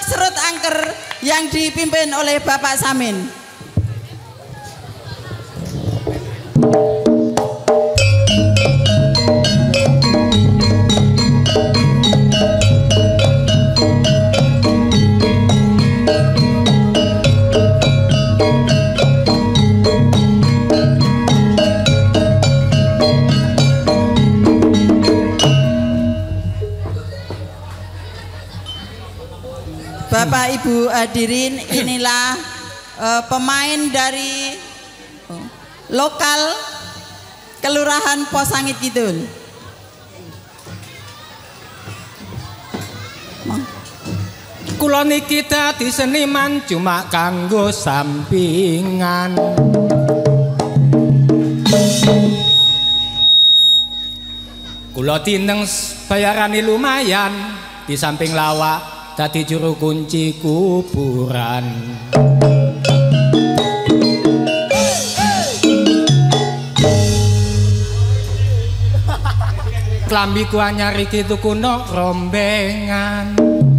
Serut Angker yang dipimpin oleh Bapak Samin. Bapak Ibu hadirin, inilah pemain dari lokal Kelurahan Posangit Kidul. Kula niki dadi seniman cuma kanggo sampingan. Kula tineng bayarane lumayan, di samping lawak dadi juru kunci kuburan. Klambiku anyar iki tuku nok rombengan.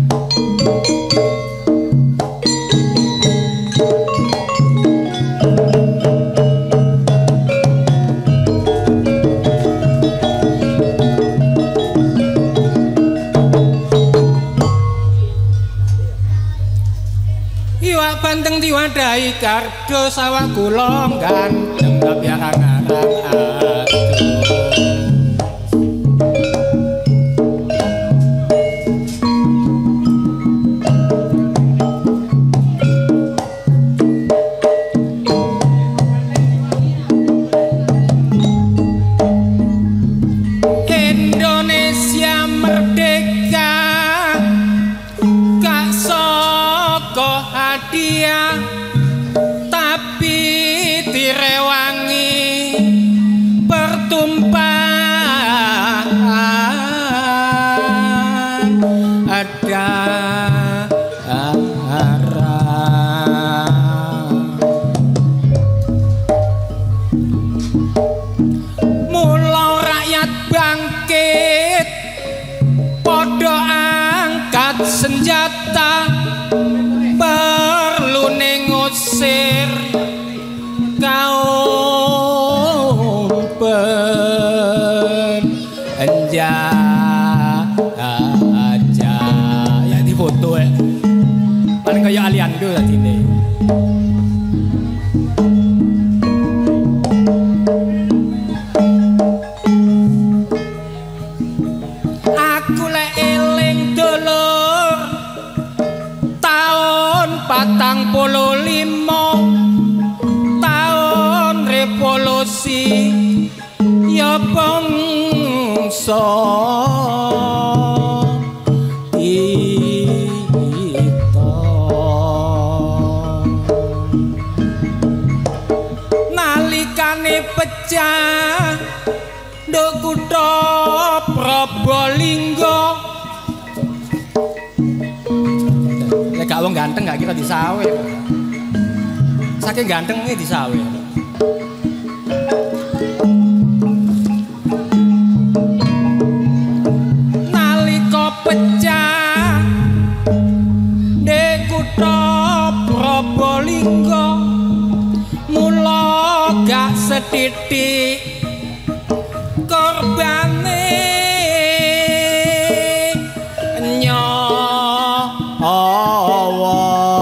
Iwak bandeng diwadahi kardo sawah kula ganteng tapi arang-arang aduh. Indonesia merdeka gak soko hadiah tapi direwangi pertumpahan darah. Mula rakyat bangkit padha angkat senjata, perlu ngusir kaum penjajah. Ya di foto paling kayak Aliando tadi ini. Aku lek eling dulur tahun 45 tahun revolusi ya bangsa kita. Nalikane pecah nduk kutha Probolinggo, lek gak wong ganteng gak kira disawe. Saking gantengnya disawe. Nalika pecah ndek kutha Probolinggo, mula gak setitik korbane nyawa.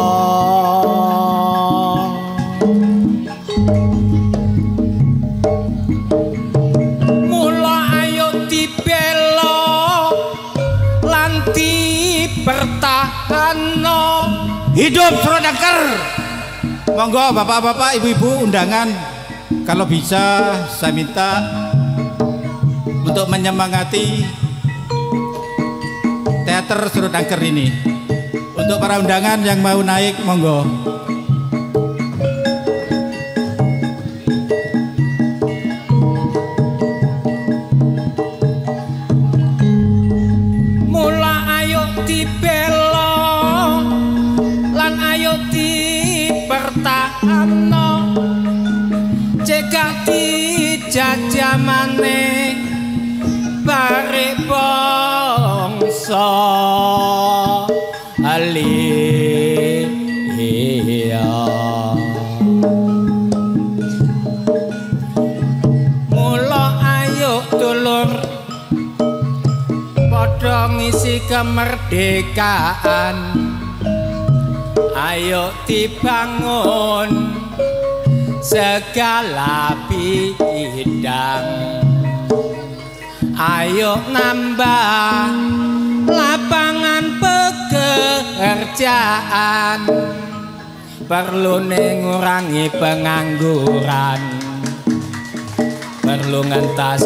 Mula ayo dibela lan dipertahanno. Hidup Serut Angker. Monggo bapak-bapak, ibu-ibu undangan, kalau bisa saya minta untuk menyemangati teater Serut Angker ini. Untuk para undangan yang mau naik, monggo. Mula ayo dibela lan ayo dipertahanno, cegah dijajah maneh barek bangsa Alia mula ayo dulur padha ngisi kemerdekaan ayo dibangun segala bidang ayo nambah lapangan pekerjaan perlu ngurangi pengangguran perlu ngentas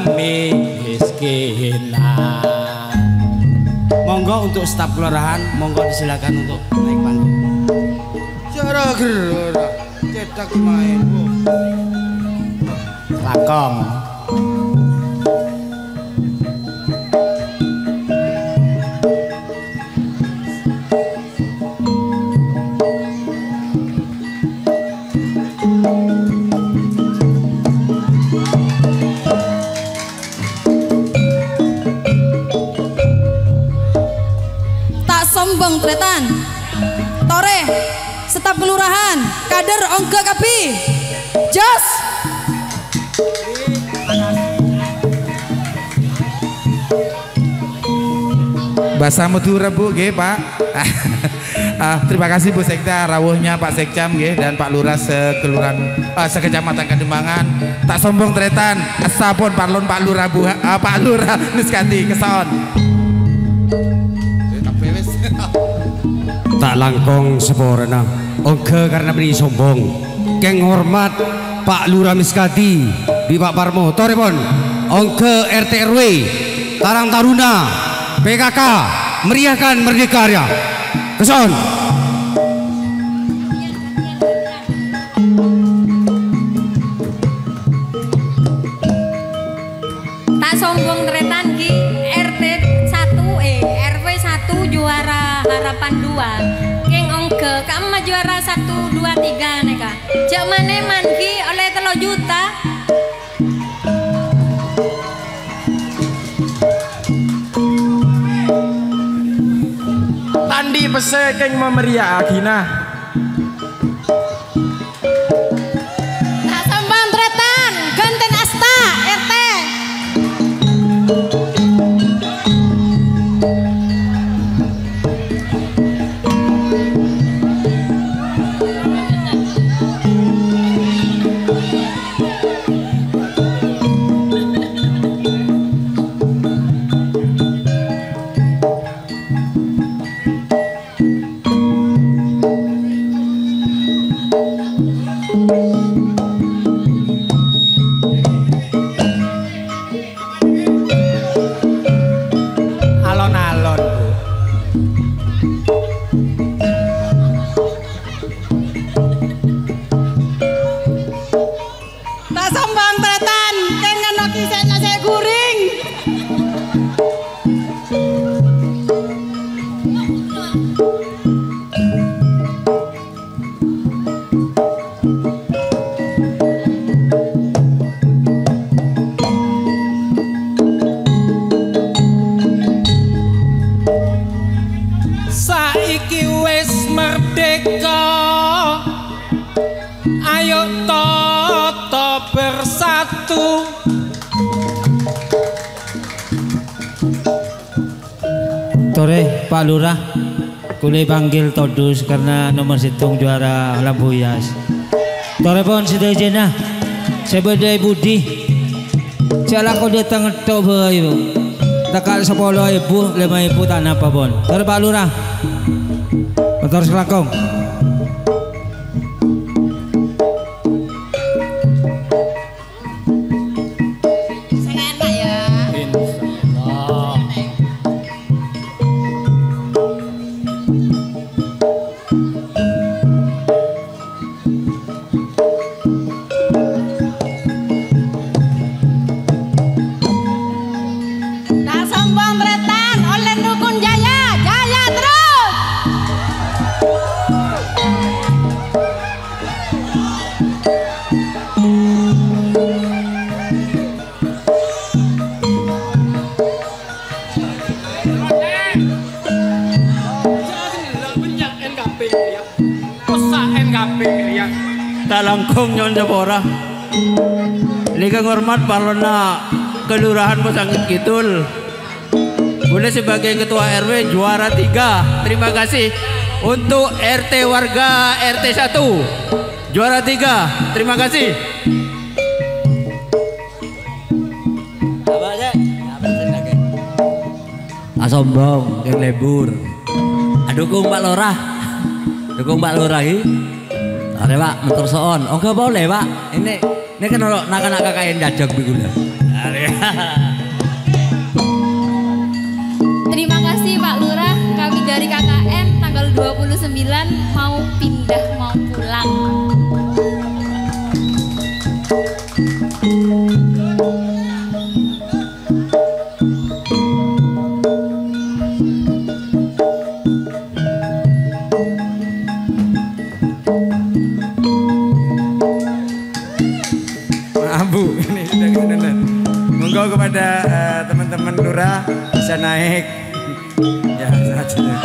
kemiskinan. Monggo untuk staf kelurahan, monggo disilakan untuk naik panggung. Cara gerak cetak main bu. Lakong. Sombong tretan tore staf kelurahan kader ongga kapi jos Bahasa Madura Bu nggih Pak. Terima kasih Bu Sekda rawuhnya Pak Sekcam nggih dan Pak Lurah sekelurahan sekecamatan Kademangan. Tak sombong tretan asapun parlon Pak Lurah Bu Pak Lurah niskati keson. Tak langkong seporana ongke karena beri sombong keng hormat Pak Lurah Miskati di Pak Parmo torepon ongke RT RW Tarang Taruna PKK meriahkan Merdeka Raya keson. Tak sombong tretan ki RT 1 RW 1 juara harapan 2 keng ongke kama juara 1 2 3 neka jak mane manki oleh 3 juta. Tandi pese keng memeria agina. Tak sombong tretan genten asta RT. Alon-alon Bu. tak sombong tretan keng ngono kisah nasi guring Saiki wis merdeka ayo toto bersatu Tore Pak Lurah kule panggil todus karena nomor situng juara Lambuyas. Tore pon situ jena sebedai budi jala ko datang tok bae Bu. Takal 10.000 5.000 tak napa pon. Tore Pak Lurah. Motor selakong. enak ya insyaallah. tak sombong tretan oleh dukun jaya jaya terus kabeh ya. Usahen kabeh ya. Talangkong nyon ora. Lika ngormat Palona Kelurahan Pasangit Kidul. Boleh sebagai ketua RW juara 3. Terima kasih untuk RT warga RT 1 juara 3. Terima kasih. Sombong yang lebur. Dukung Pak Lurah. Dukung Pak Lurah iki. Are Pak, motor soon. Oh enggak boleh Pak. Ini kan nak kakak jajak bigula. Terima kasih Pak Lurah. Kami dari KKN tanggal 29 mau pindah, mau pulang. Monggo kepada teman-teman lurah bisa naik ya saja.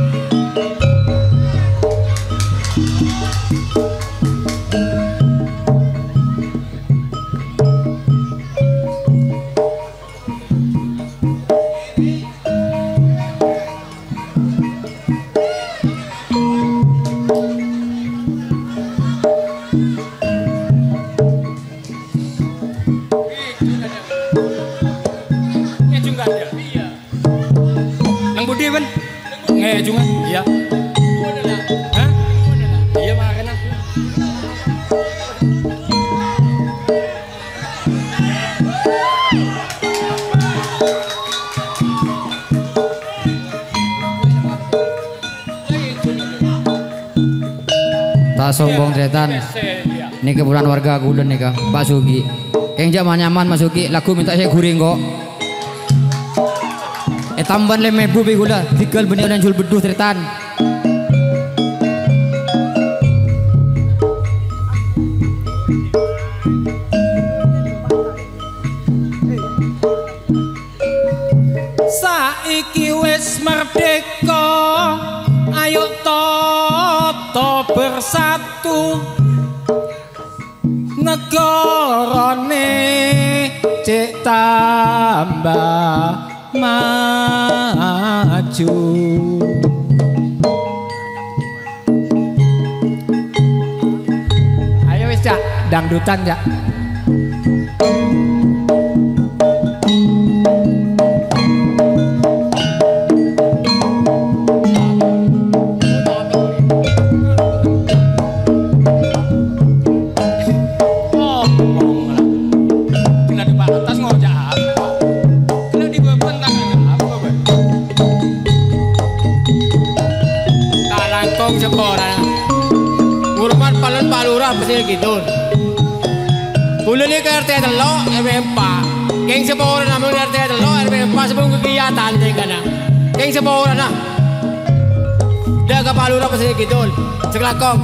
Ngejungan, iya. Hah? Iya makan aku. Tak sombong setan. Ini keburan warga Gulen nih Kang, Pak Sugi. Yang zaman nyaman Mas Sugi, lagu minta saya guring kok. Tamban le mebu bigula, tinggal benih dan jul beduh tretan. Saiki wis merdeka, ayo toto bersatu. Negarane cek tambah maju. Ayo wis Cak, dangdutan Cak. Pasir Kidul. Bulan ini ke RT Telok RW 4. Geng sepuluh namun RT Telok RW 4 sebelum kegiatan tingkana. Geng sepuluh nah. Dah ke Palura Pasir Kidul. Sekelakong.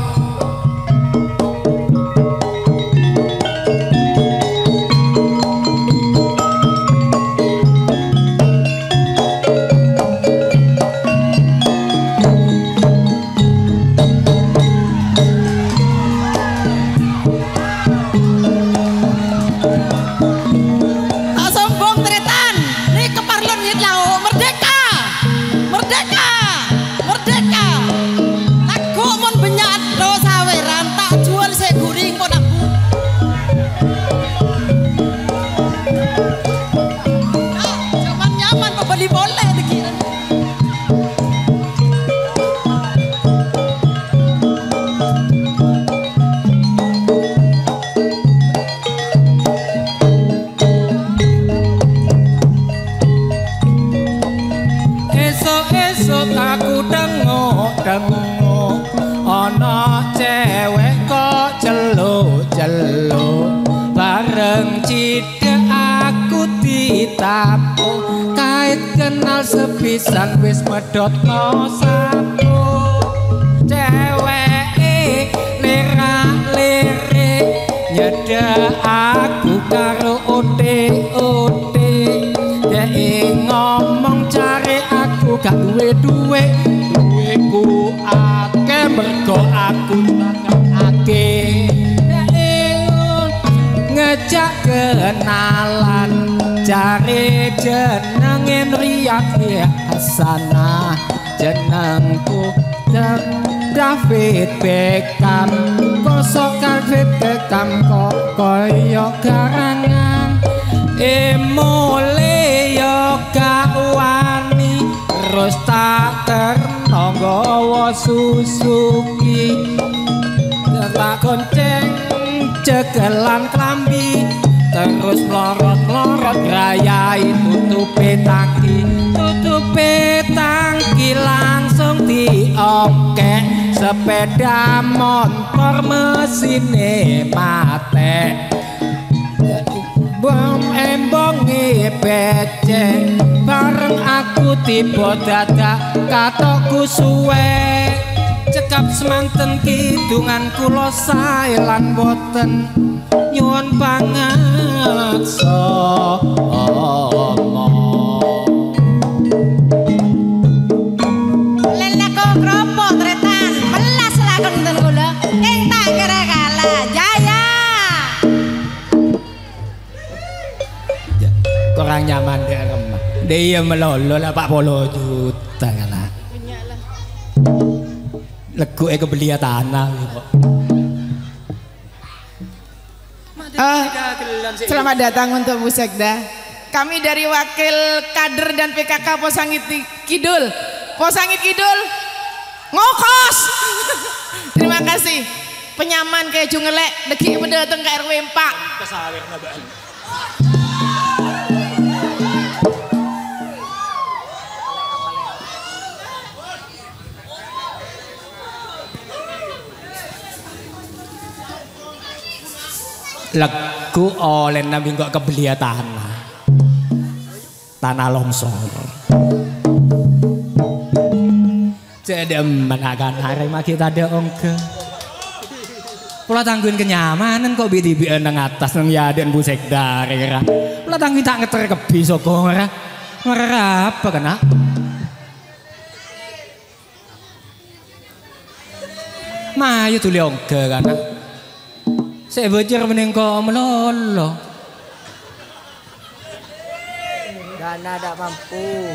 Ana cewek kok celuk-celuk bareng cidek aku ditapo kait kenal sepisan wis medhotno sapu ceweke lirak-lirik nyedhek aku karo ote-ote dhek ngomong cari aku gak duwe duweku akeh jenengin riak Hasanah jenengku David Beckham kosok David Beckham kok koyo garangan emole yo gak wani terus tak terno nggawa Suzuki tak gonceng cegelan klambi terus melorot-melorot rayai tutupe tangki langsung diokek sepeda motor mesine mate bom embonge becek bareng aku tiba dadak katokku suwe cekap semanten kidungan kula sae lan boten nyuwun banget Lelako kropok tretan melas lakon ten kula ing tak kira kalah jaya kurang nyaman dia remah dia melolo lah 40 juta kalah legu kebeli tanah kok. Selamat datang untuk Bu Sekda. Kami dari wakil kader dan PKK Posangit Kidul. Posangit Kidul ngokos. Terima kasih. Penyaman kayak jungelek deki mendatang ke RW 4. Kesawir nabaan. Lagu oleh nabi kok kebeli tanah longsor jadi menakan hari kita ada ongke pula tangguin kenyamanan kok bidi nang atas nang yaden Bu Sekda kira pula tangguin tak ngeter kebi soko ngera apa kena mayu tuli ongke kana saya belajar menengok melolo dana tak mampu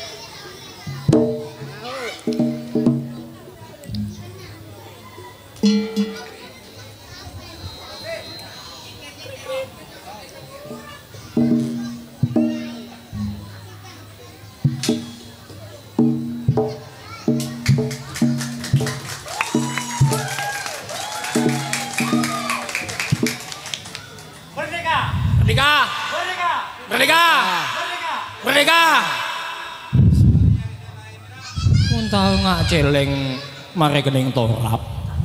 Merdeka. Mun tau ngak celeng mare kening torap.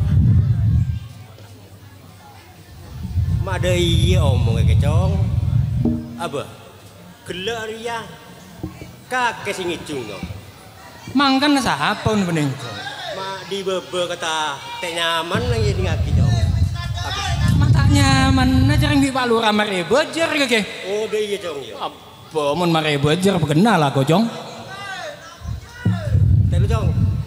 Mak ada iya omong kecong. Apa? Gelak ria. Kakek sing ngijung yo. Mangkan sapa pun bening. Mak di bebe kata tek nyaman nang jadi ngaki jong. Mata nyaman aja ring di Pak Lurah mare bejer keke. Oh deh iya jong yo. Apa mun mare bejer kenal aku jong. Telu jong.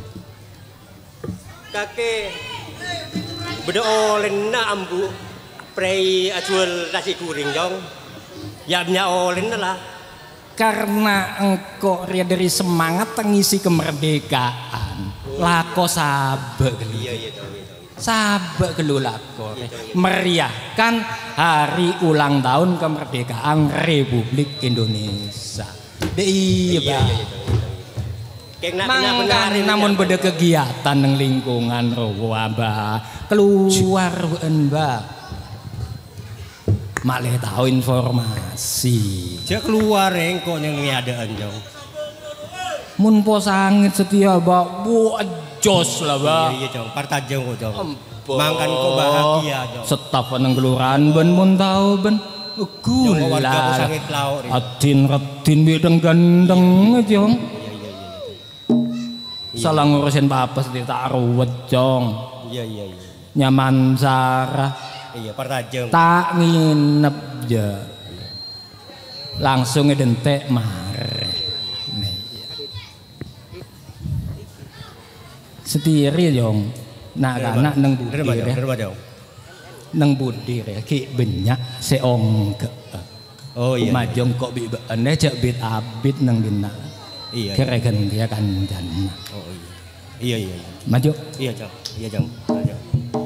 Kakek beda olen na ambu prei ajual nasi goreng jong. Ya olen lah. Karena engkau ria dari semangat ngisi kemerdekaan lako sabe gelu sabe gelu lako meriahkan hari ulang tahun kemerdekaan Republik Indonesia iya mangkan namun beda kegiatan ng lingkungan rawa keluar mbak malah tahu informasi. Cek keluar engkau yang niadaan jauh. Mun posangit setia bak jos lah bak. Iya jauh, partajeng kok jauh. Mangkan kok bahagia jauh. Staf nang kelurahan ben mun tahu ben. Gula. Atin bideng gandeng jong. Salah ngurusin apa sih tak ruwet jong. Iya. Nyaman Sarah. Iya, partajeng. Tak nginep je. Langsung ngedentek mare. Setiri jong. Nak anak nang budi ya. Nang budi ya ki benyak seong ke. Oh iya. Majong kok bi ene cek bit abit nang dina. Iya. Kereken dia kan jan. Oh iya. Iya. Maju. Iya, Jang. Iya, Jang. Maju.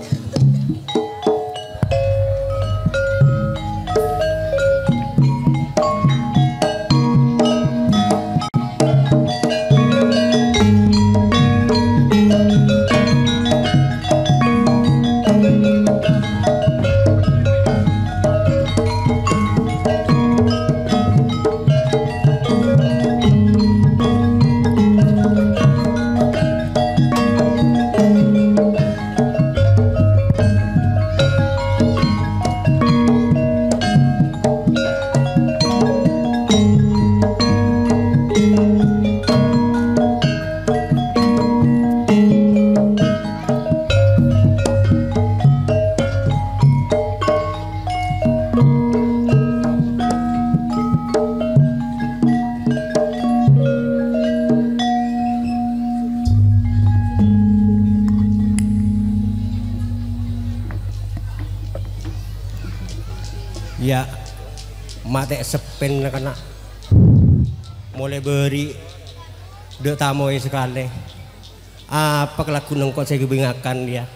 Ya, mate sepen kena mulai beri dek tamu sekali. Apa lagu nengkot saya kebingakan dia.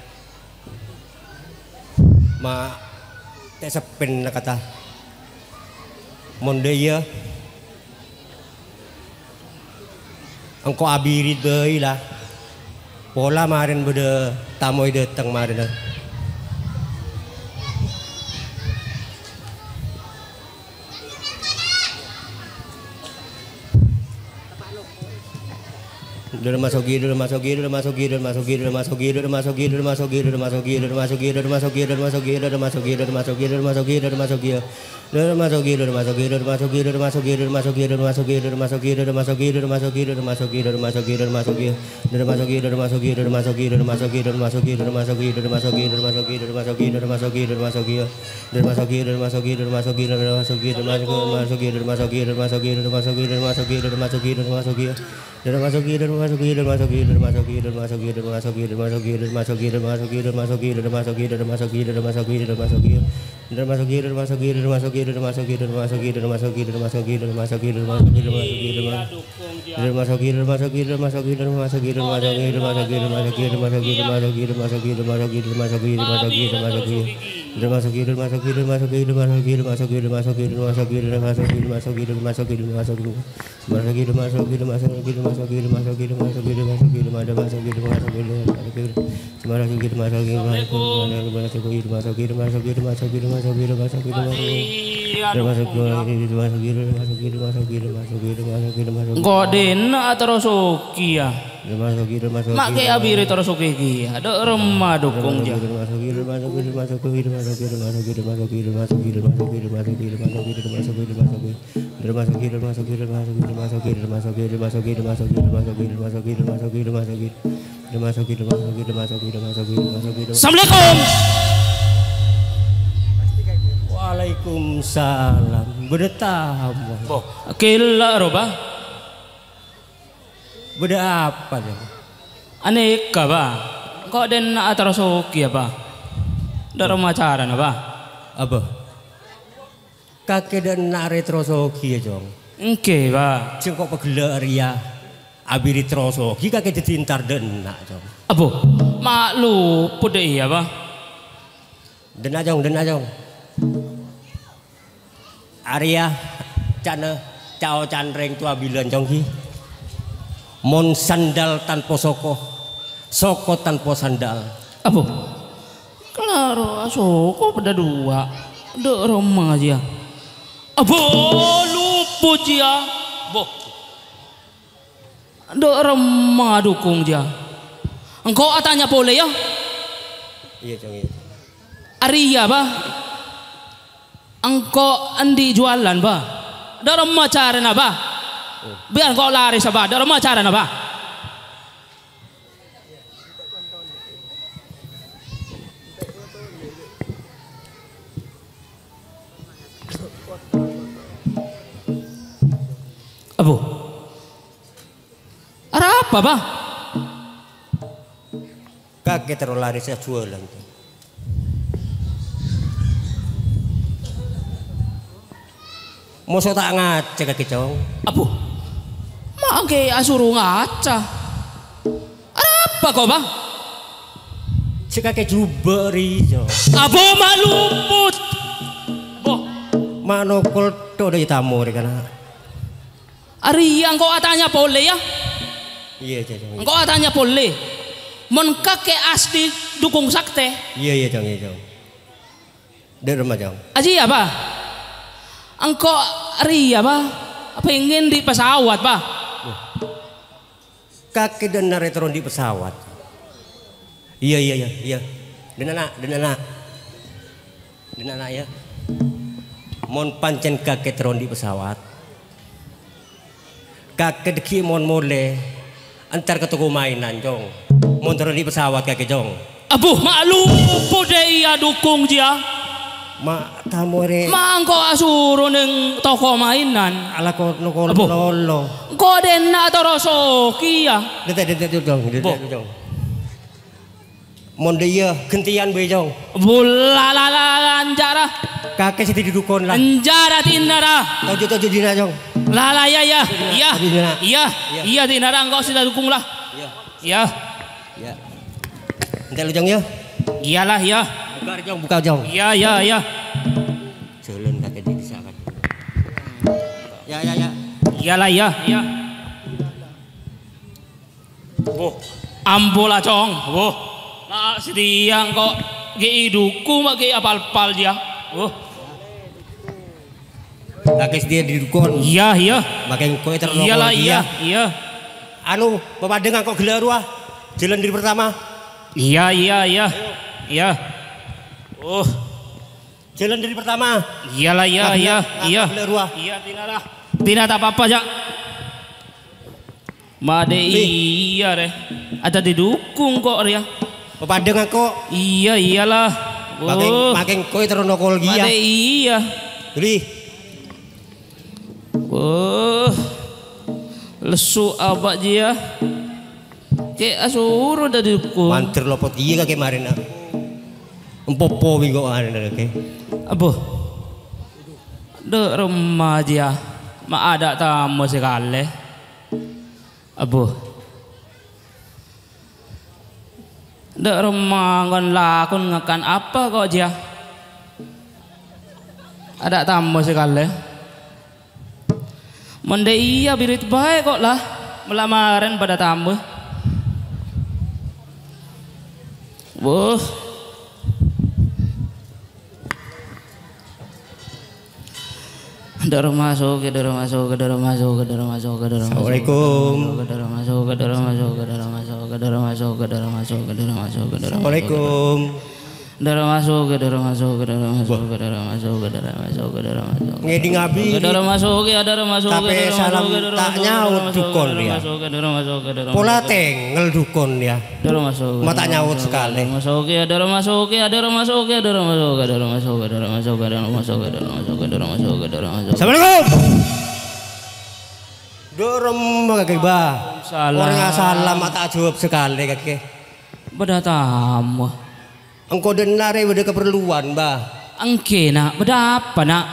Ma te sepen kata. Monde ya. Engkau abiri deh lah. Pola marin bede tamu datang marin. Masuki Godena terosoki ya. Make abiri terosoki ya. Ada remah dukung ja. Assalamualaikum. Waalaikumsalam. Berdetamu. Oh, kila roba. Beda apa dia? Aneka ba? Kok den atarasoki apa? Daro macaran apa? Apa? Kakek dan nak retrosoki ya jong. Oke ba. Cengkok pegelar ya. Abiri trosoki kakek ditintar den nak jong. Apa? Maklu pode iya ba? Den ajong. Arya cana cao canreng tua bilan jongki mon sandal tanpa soko tanpa sandal apa klaro soko pada dua dek rumah aja apa lupa dia boh dek rumah dukung dia engkau tanya boleh ya iya jong iya Arya ba engkau andi jualan ba dalam macaran apa biar kau lari sabah dalam macaran apa Abu apa ba kakek terlalu lari saya jualan Mosok tak ngaca kaki cong. Abu. Mangke asuru ngaca. Apa kau bang? Cikake juberi cong. Abu mak luput. Abu. Manokol to dari tamu re kana. Ari engkau atanya boleh ya? Iya cong. Engkau atanya boleh. Mon kakek asli dukung sakte. Iya cong, iya cong. Dari rumah cong. Aji apa? Engkau ari apa? Pengen di pesawat pak? Kakek dan retron di pesawat. Iya. Dan anak ya. Mon pancen kakek teron di pesawat. Kakek deki mon mole antar ke toko mainan jong. Mon teron di pesawat kakek jong. Abuh maklum pode iya dukung dia. Mak tamore. Mak engkau asuru neng toko mainan. Ala ko lolo. Kau dena torosoki ya. Dete jong. Mon dia gentian be jong. Bulalala anjara. Kakek siti didukon lah. Anjara tinara. Tojo dina jong. Lala ya. Iya tinara engkau sudah dukung lah. Iya. Entar lu jong ya. Iyalah ya. Buka jong. Iya. Jalan kakek di sana. Ya. Iyalah ya. Oh, ambola cong. Oh, mak sediang kok ge dukung mak ge apal-apal dia. Oh. Kakek dia didukun. Iya. Makin kowe terlalu. Iyalah iya. Anu, pemandangan kok gelar wah. Jalan dari pertama. Iya. Oh. Jalan dari pertama. Iyalah iya. Gelar wah. Iya tinara. Tidak apa-apa jak. Made iya deh. Ada didukung kok dia. Pemandangan kok. Iyalah. Makin kowe terlalu nokol dia. Made iya. Duli. Lesu abak dia. Kayak asuru dah didukung. Mantir lopot iya kakek kemarin. Empopo minggu kemarin kakek. Abu. Dek rumah dia. Mak ada tamu sekali. Abu. Dek rumah ngon lakon ngakan apa kok dia? Ada tamu sekali. Monde iya birit baik kok lah. Melamaran pada tamu. Assalamualaikum. Ngedi ngabi. Tapi salam tak nyaut dukun dia. Pola tengel dukun dia. Mata nyaut sekali. Assalamualaikum. Dorong kakek bah. Orang salam tak jawab sekali kakek. Beda tamu. Engkau dengar beda keperluan bah. Engke nak beda apa nak?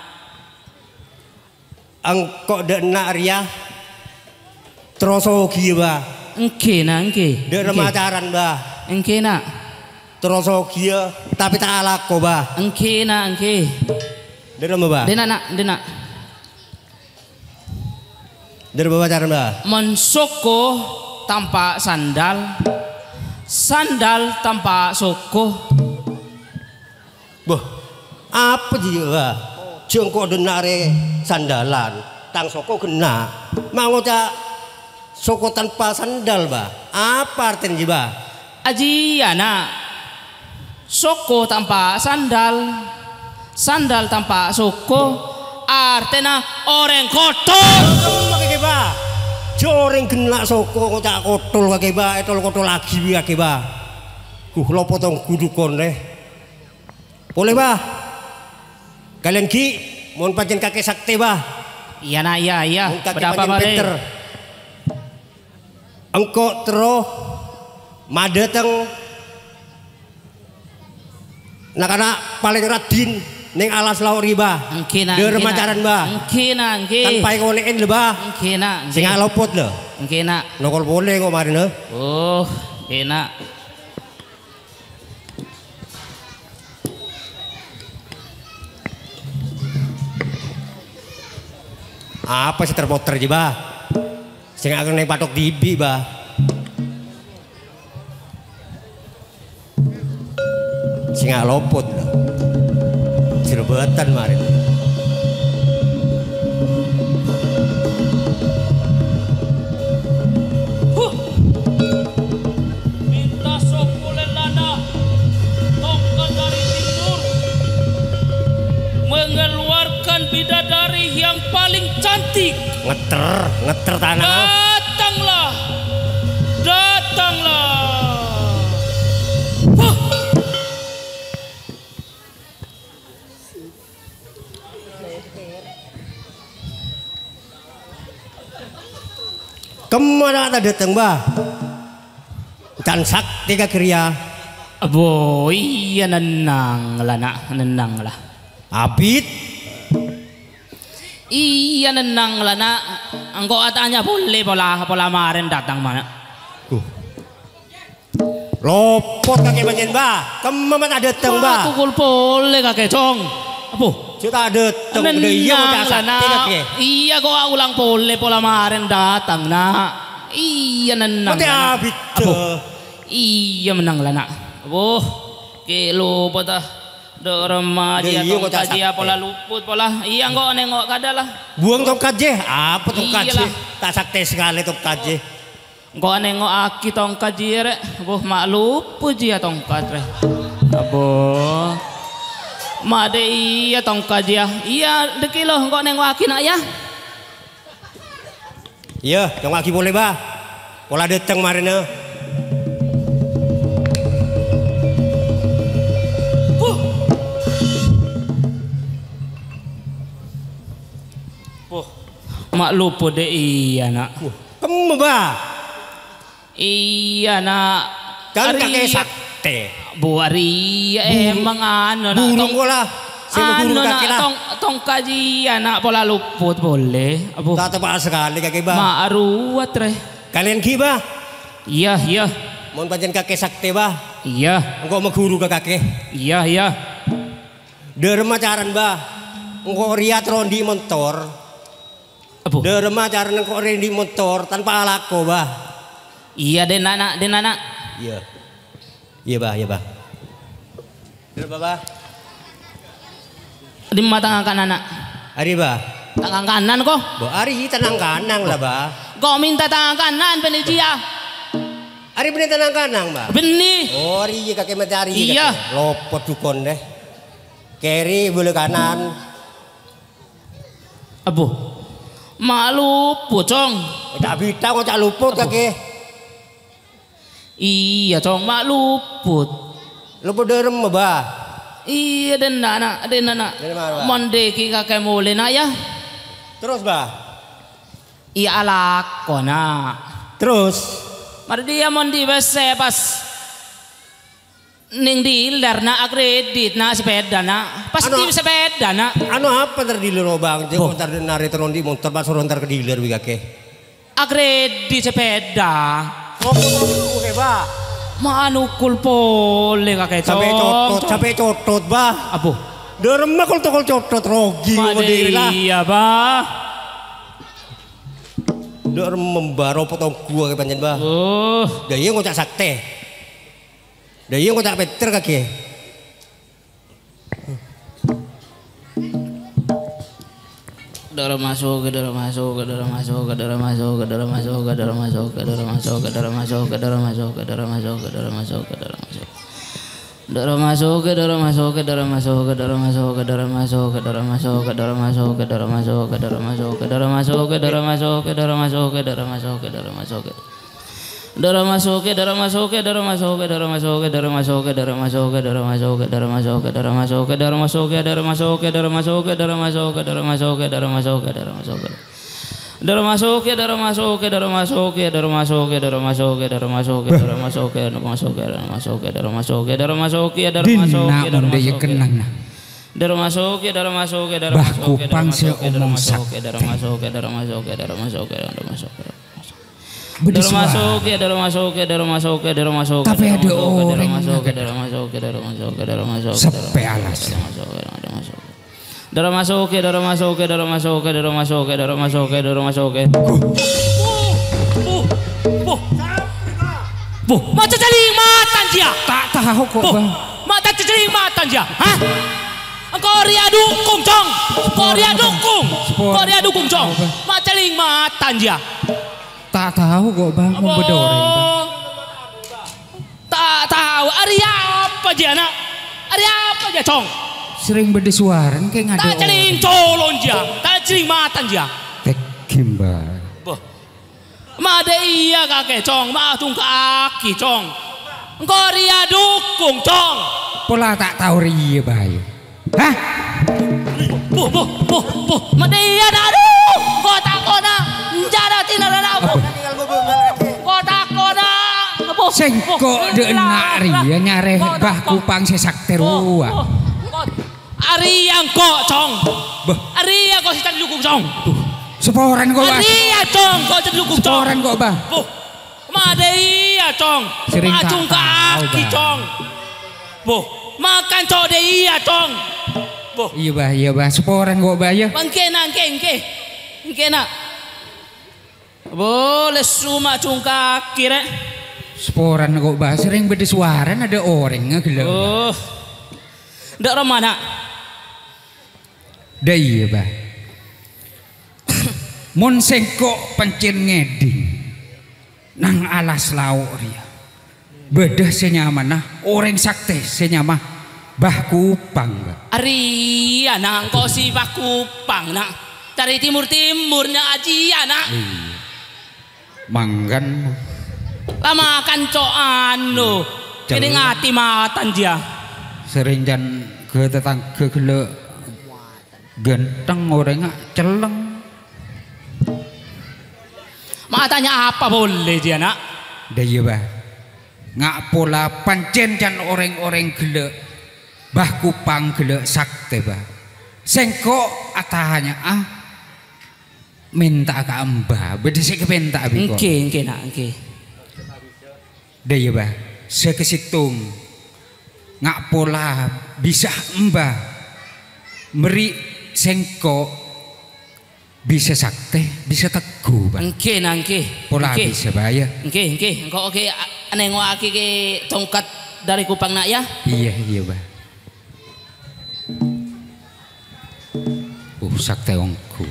Engkau dengar ya. Terosogi bah. Engke nak engke. Dia remacaran bah. Engke nak. Terosogi tapi tak alako bah. Engke nak engke. Dia rumah bah. Dia nak. Dia remacaran bah. Mensoko tanpa sandal. Sandal tanpa soko. Boh, apa dia? Jengkok denare sandalan, tang soko kena. Mau cak soko tanpa sandal bah. Apa artinya bah? Aji anak. Soko tanpa sandal, sandal tanpa soko. Artinya orang kotor. Kakek bah. Joreng kena soko cak kotol kakek bah. Etol kotol lagi kakek bah. Lo potong gudukon deh. Boleh bah. Kalian ki mohon pancen kakek sakti bah. Iya nak iya. Berapa Peter. Engkau terus madeteng nak anak paling radin ning alas lauk riba. Engkina. Deur macaran ba. Engkina, engki. Tanpa ngonein le ba. Engkina. Sing alopot le. Engkina. Nokol boleh kok marine. Oh, enak. Apa sih termotor aja bah? Sing akan naik patok dibi bah. Sing lopot lah. Cirebatan marin. Minta sokulen lana tongkat dari timur mengeluarkan bidadari yang paling cantik. Ngeter tanah. Datanglah, datanglah. Kemana tak datang bah? Can sakti ka kriya. Abo, iya nenang lah nak, nenang lah. Abid. Iya nenang lah nak. Engkau atanya boleh pola maren datang mana? Lopot kakek banyen bah. Kemana tak datang bah? Tukul boleh kakek cong. Apa? Sudah datang udah iya udah sakti kakek. Iya kok ulang boleh pola maren datang nak. Iya nenang. Mati abid. Iya menang lah nak. Aduh, kilo patah. Dorma dia tongkat dia pola luput pola. Iya kok nengok kada lah. Buang tongkat je. Apa tongkat je? Tak sakti sekali tongkat je. Kok nengok aki tongkat je rek. Aduh mak luput je tongkat rek. Aduh. Mak de iya tongkat je. Iya dekilo kok nengok aki nak ya. Iya, tongkat aki boleh bah. Pola datang marina. Mak lupa deh iya nak. Kamu bah? Iya nak. Kan kakek sakti. Bu Aria emang anu nak. Burung pola. Anu nak tong kaji anak pola luput boleh. Abu. Tak tepat sekali kakek bah. Mak aruat reh. Kalian ki bah? Iya iya. Mohon panjen kakek sakti bah. Iya. Engkau mau guru ke kakek. Iya iya. Derma caran bah. Engkau riat rondi motor. Derma caran engkau rondi motor tanpa alako bah. Iya den anak. Iya. Iya bah, iya bah. Derma bah. Di mata tangan kanan anak. Ari bah. Tangan kanan kok. Ari tangan kanan lah bah. Kau minta tangan kanan penelitian. Ari benih tangan kanan bah. Benih. Oh ari kakek mencari. Iya. Lopot dukon deh. Keri boleh kanan. Abu. Malu pocong. Tak bita kok tak luput kakek. Iya cong mak luput. Luput derem bah. Iya den anak. Monde ki kakek mulai nak ya. Terus bah. Iya alak nak. Terus. Mari dia mondi bese pas. Ning dealer na akredit na sepeda na. Pasti sepeda na. Anu apa terdealer bang? Jangan terdengar teron di motor pas suruh ntar ke dealer wika ke. Akredit sepeda. Oke bah. Manukul pole kakek cong. Sampai cotot bah. Abu. Derma kol cotot rogi model lah. Iya bah. Derma membaro potong gua ke panjen bah. Daya ngocak sakte. Daya ngocak peter kakek. Dara masuk. Daro masuk ya, daro masuk ya, daro Bah masuk ya, daro Kupang masuk ya, daro seomong masuk ya, daro masuk ya, daro masuk ya, daro masuk ya, daro masuk ya. Daro masuk ya, daro masuk ya, daro masuk ya, daro masuk. Tapi ada orang daro masuk ya, daro masuk ya, daro masuk ya, daro masuk. Sepe alas. Daro masuk ya, daro masuk ya, daro masuk ya, daro masuk ya, daro masuk ya, daro masuk ya. Mata celing matan dia. Tak tahu kok bang. Mata celing matan dia. Hah? Engkau ria dukung cong. Engkau ria dukung. Engkau ria dukung cong. Mata celing matan dia. Tak tahu kok bang. Mau bedoreng bang. Tak tahu. Ria apa dia nak? Ria apa dia cong? Sering berdesuaran kayak ngada. Tak celing colon dia. Tak celing matan dia. Tek kimba. Made iya kakek cong, matung kaki cong. Engkau ria dukung cong. Pola tak tahu ria bayu. Hah? Made iya aduh. Kota kona, jada tina aku. Kota kona. Sengko de enak ria nyare Bah Kupang sesak terua. Ari yang kok cong. Ari yang kok sitan dukung cong. Seporan kok bah. Iya cong, kok jadi dukung cong. Seporan kok bah. Made iya cong. Sering tak Macung tahu kaki bah. cong. Makan cok de iya cong. Iya bah. Seporan kok bah ya. Engke nak. Boleh suma cung kaki rek. Seporan kok bah. Sering berdesuaran ada orang ngegelo. Oh. Ndak romana. Dah iya bah. Mun sengkok pencin ngeding nang alas lauk ria bedah senyaman nah orang sakte senyamah Bah Kupang Ari anak kau si Bah Kupang nak cari timurnya aji anak manggan lama kan coano ini ngati matan dia sering jan ke tetangga gele genteng orang celeng. Matanya apa boleh dia nak? Dah iya bah. Ngak pola pancen can orang-orang gele Bah Kupang gele sakte bah. Sengko atahanya minta ke amba. Beda sih minta biko. Engke nak engke. Dah iya bah. Saya kesitung ngak pola bisa amba meri sengko bisa sakte, bisa teguh bang. Engke na engke. Pola bisa bayar. Engke. Engkau oke nengok aki ke tongkat dari Kupang nak ya? Iya bang. Sakte ongku.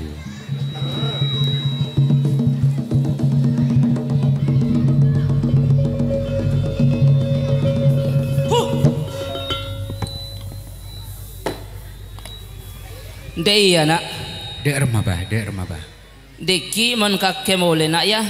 Dei anak. Dek remah bah. Deki mon kakek mole nak ya.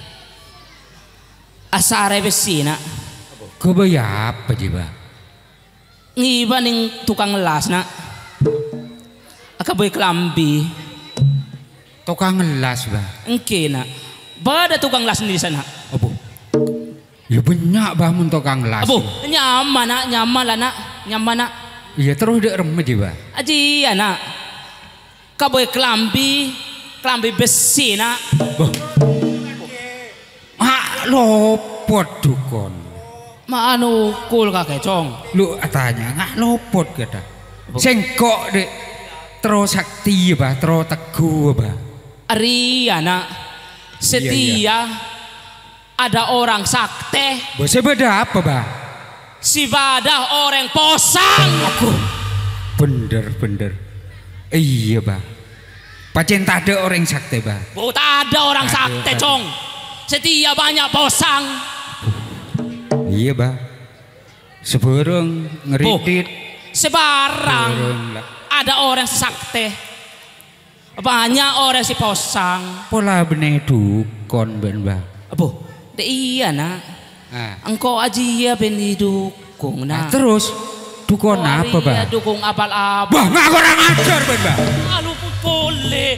Asare besi nak. Kau bayar apa je bah? Ngiba ning tukang las nak. Akaboy kelambi. Tukang las bah. Engke nak. Bada tukang las di sana. Abu. Ya banyak bah mun tukang las. Abu, nyaman lah nak. Nyaman nak. Iya terus dek remah je bah. Aji anak. Kaboy kelambi besi nak. Mak lopot dukon. Ma anu kul kakek cong. Lu tanya ngak lopot kata. Sengkok dek terus sakti bah, terus teguh bah. Ari anak setia ada orang sakte. Bose beda apa bah? Si badah orang posang. Aku bener. Iya bah. Pacen tak ada orang sakte bah. Tak ada orang sakte cong. Setia banyak posang. Iya bah. Sebarang ngeritit. Sebarang ada orang sakte. Banyak orang si posang. Pola benih dukon ben bah. Apa? Iya nak. Engkau aji ya ben dukung nak. Terus dukun apa bah? Dukung abal-abal. Bah nggak kurang ajar ben bah. Alu boleh.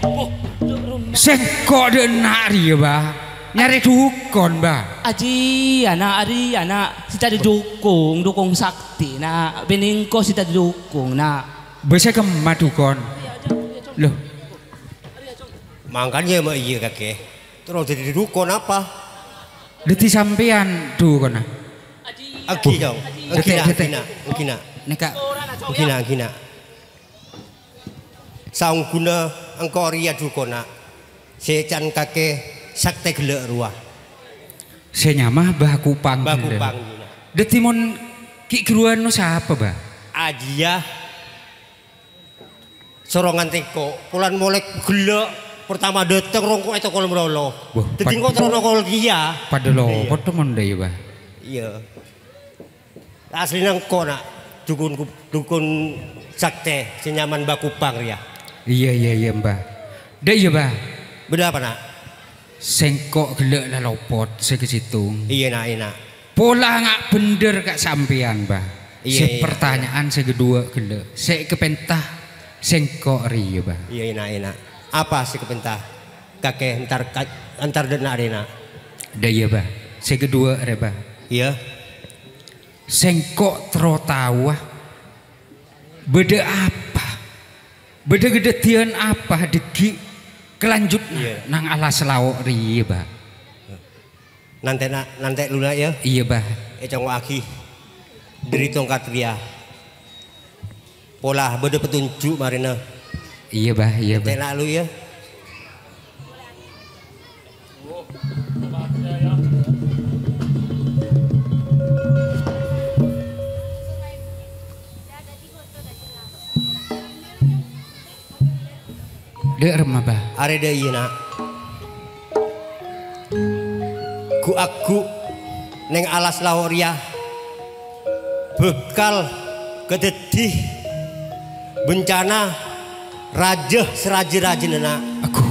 Sengkok de nari bah. Nyari dukun bah. Aji anak si tadi dukung sakti nak. Beningko si tadi dukung nak. Bisa ke madukon. Loh. Makanya mbak iya kakek. Terus jadi dukun apa? Deti sampean dukon. Agi dong. Gina. Neka. Gina. Saung guna engkau ria dukona. Secan kakek sakte gelek ruah. Senyamah baku pang. Baku pang. Deti mon ki keruan no siapa bah? Ajiah. Sorongan teko, pulan molek gelek pertama dateng rongkok itu kalau merolo. Jadi kok terus nongol dia. Padahal kok temen deh bah. Iya. Asli nangko nak dukun sakte senyaman bakupang ya. Iya mbah. Dek iya bah. Beda apa nak? Sengkok gelek lalopot sekesitung. Iya nak. Pola ngak bener kak sampean bah. Iya. Pertanyaan kedua gelek. Kepentah sengkok riya bah. Iya nak. Apa sih kepentah? Kakek antar dena arena. Dah iya bah. Kedua reba. Iya. Sengkok terotawah. Beda apa? Beda gedetian apa deki kelanjutnya nang alas lawok riya bah. Nanti luna ya. Iya bah. Econg aki. Dari tongkat ria. Pola beda petunjuk marina. Iya bah. Tenak lu ya. Dek remah bah. Are dek iya nak. Ku aku neng alas lahoria bekal kededih bencana raja seraji-raji nena. Aku.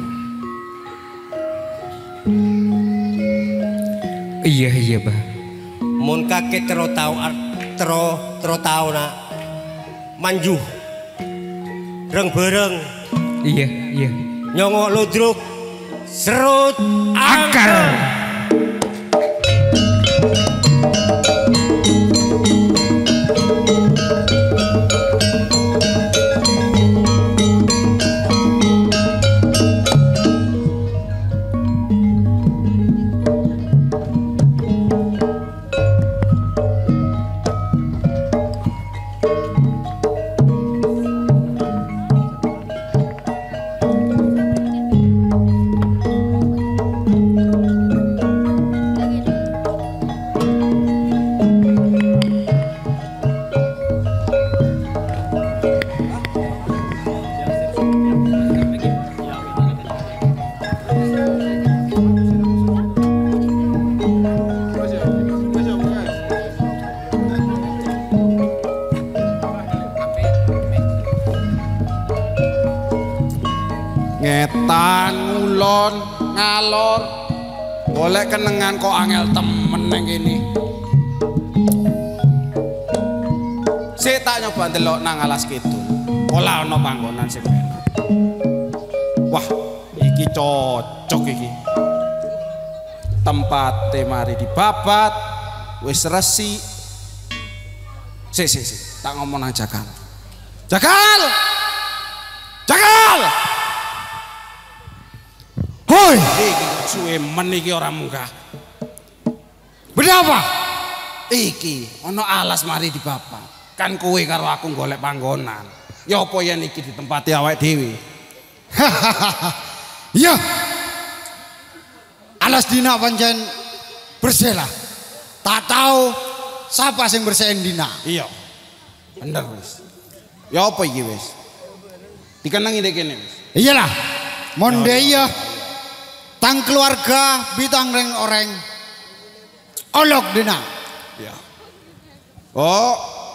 Iya bah. Mon kakek tero tau nak manju reng bereng. Iya. Nyongok ludruk serut akar. Ngetan ngulon ngalor golek kenengan kok angel temen neng kene. Sik tak nyoba ndelok nang alas kidul. Ora ana panggonan sing enak. Wah, iki cocok iki. Tempate mari dibabat, wis resik. Sik, tak ngomong nang Jakal. Jakal! Hoi, iki suwe men iki ora munggah. Berapa? Iki ana alas mari dibabat. Kan kowe karo aku golek panggonan. Ya apa yen iki ditempati awake dhewe? Iya. Alas dina pancen bersih lah. Tak tahu siapa sing bersihin dina. Iya. Bener wis. Ya apa iki wis? Dikenangi dek kene wis. Iyalah. Monde iya. Tang keluarga bitang reng oreng. Olok dina. Iya. Oh.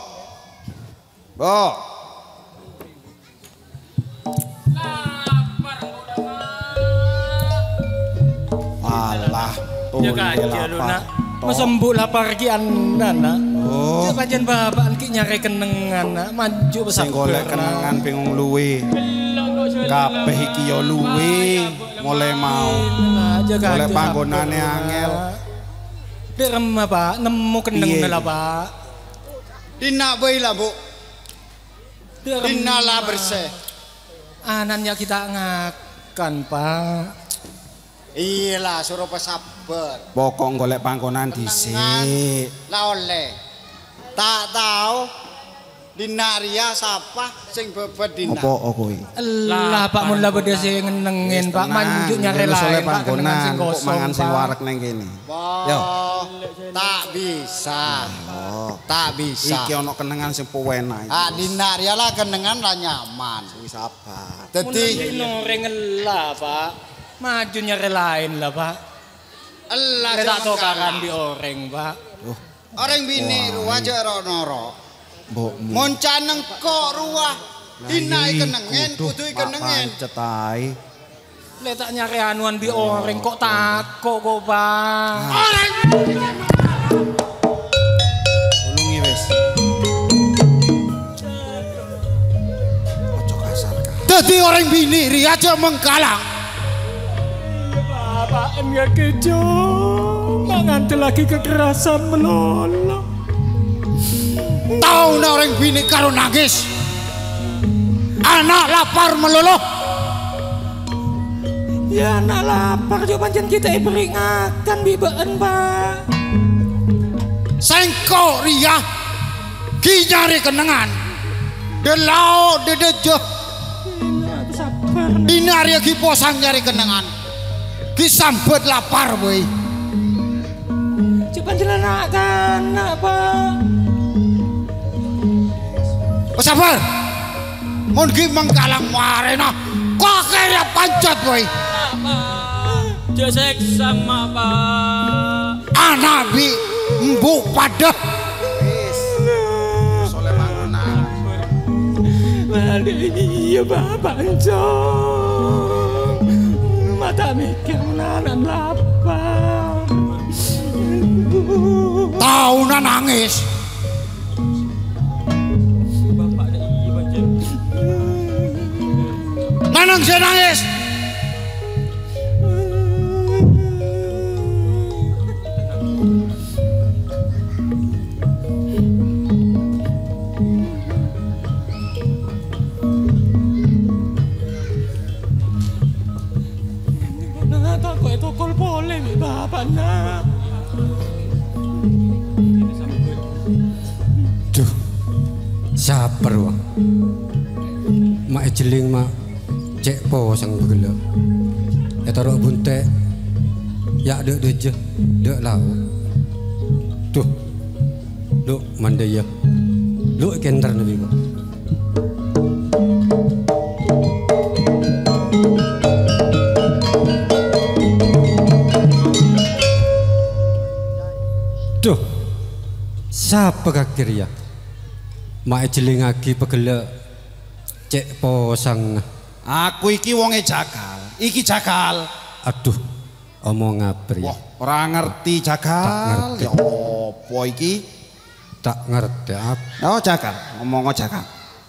Alah, ya kaca lu nak. Mesembuk lapar ki anda nak. Oh. Coba jen bapak ki nyari kenengan nak. Maju besar. Sing golek kenengan bingung luwe. Kabeh iki ya luwe. Mulai mau. Golek panggonane angel. Dek remah pak, nemu kenengan lah pak. Dina bae lah bu. Dinala bersih. Anannya kita ngakan, Pak. Iyalah suruh pesabar. Pokok golek panggonan dhisik. Lah oleh. Tak tahu Dina Ria sapa sing bebet Dina. Apa kuwi? Lah Pak mun lah beda sing ngenengin Pak manjuknya relain Pak kenengan sing kok kosong. mangan sing wareg nang kene. Yo. Tak bisa. Tak bisa. Iki ana kenengan sing pewenak. Ah Dina Ria lah kenengan lah nyaman. Wis sabar. Dadi noreng lah Pak. Majunya relain lah Pak. Allah tak tokaran di oreng Pak. Orang bini ruah aja ronoro. Mbok Moncaneng kok ruah. Dinai kenengen, kudu kenengen. Cetai. Letak nyari anuan di oreng kok takok kok Pak. Orang Ulungi wis. Ojo kasar ka. Dadi orang bini ri aja mengkalang. Bapak enggak kejo. Nganti lagi kekerasan melolo. Tahu na orang bini karo nangis. Anak lapar melolo. Ya anak lapar coba pancen kita peringatkan bibaan Pak. Sengko ria kinyari kenengan. Delau dedejo. Dinari ki posang nyari kenengan. Kisambet lapar boy. Coba jelaskan apa? Sabar. Mun ki mengkalang warena. Kok kaya pancat boy. Jesek sama Pak. Anabi mbuk pada. Soleh mangonan. Iya Bapak Encong. Mata mikir menahan lapar. Tahu na nangis. Bapak ada iya baca. Nanang saya nangis. Nah, kok itu kol boleh Bapak nak. Duh, sabar wah. Mak jeling mak cek po sang begela. Ya taruh buntek. Ya dek deje, dek lau. Duh, duk mandai ya. Duk kenter nabi kok. Duh, siapa kakir ya? Mak jeling lagi pegela cek posang. Aku iki wonge jakal. Iki jakal. Aduh, omong ngapri. Wah, ora ngerti jakal. Ya apa iki? Tak ngerti apa. Oh jakal, ngomong jakal.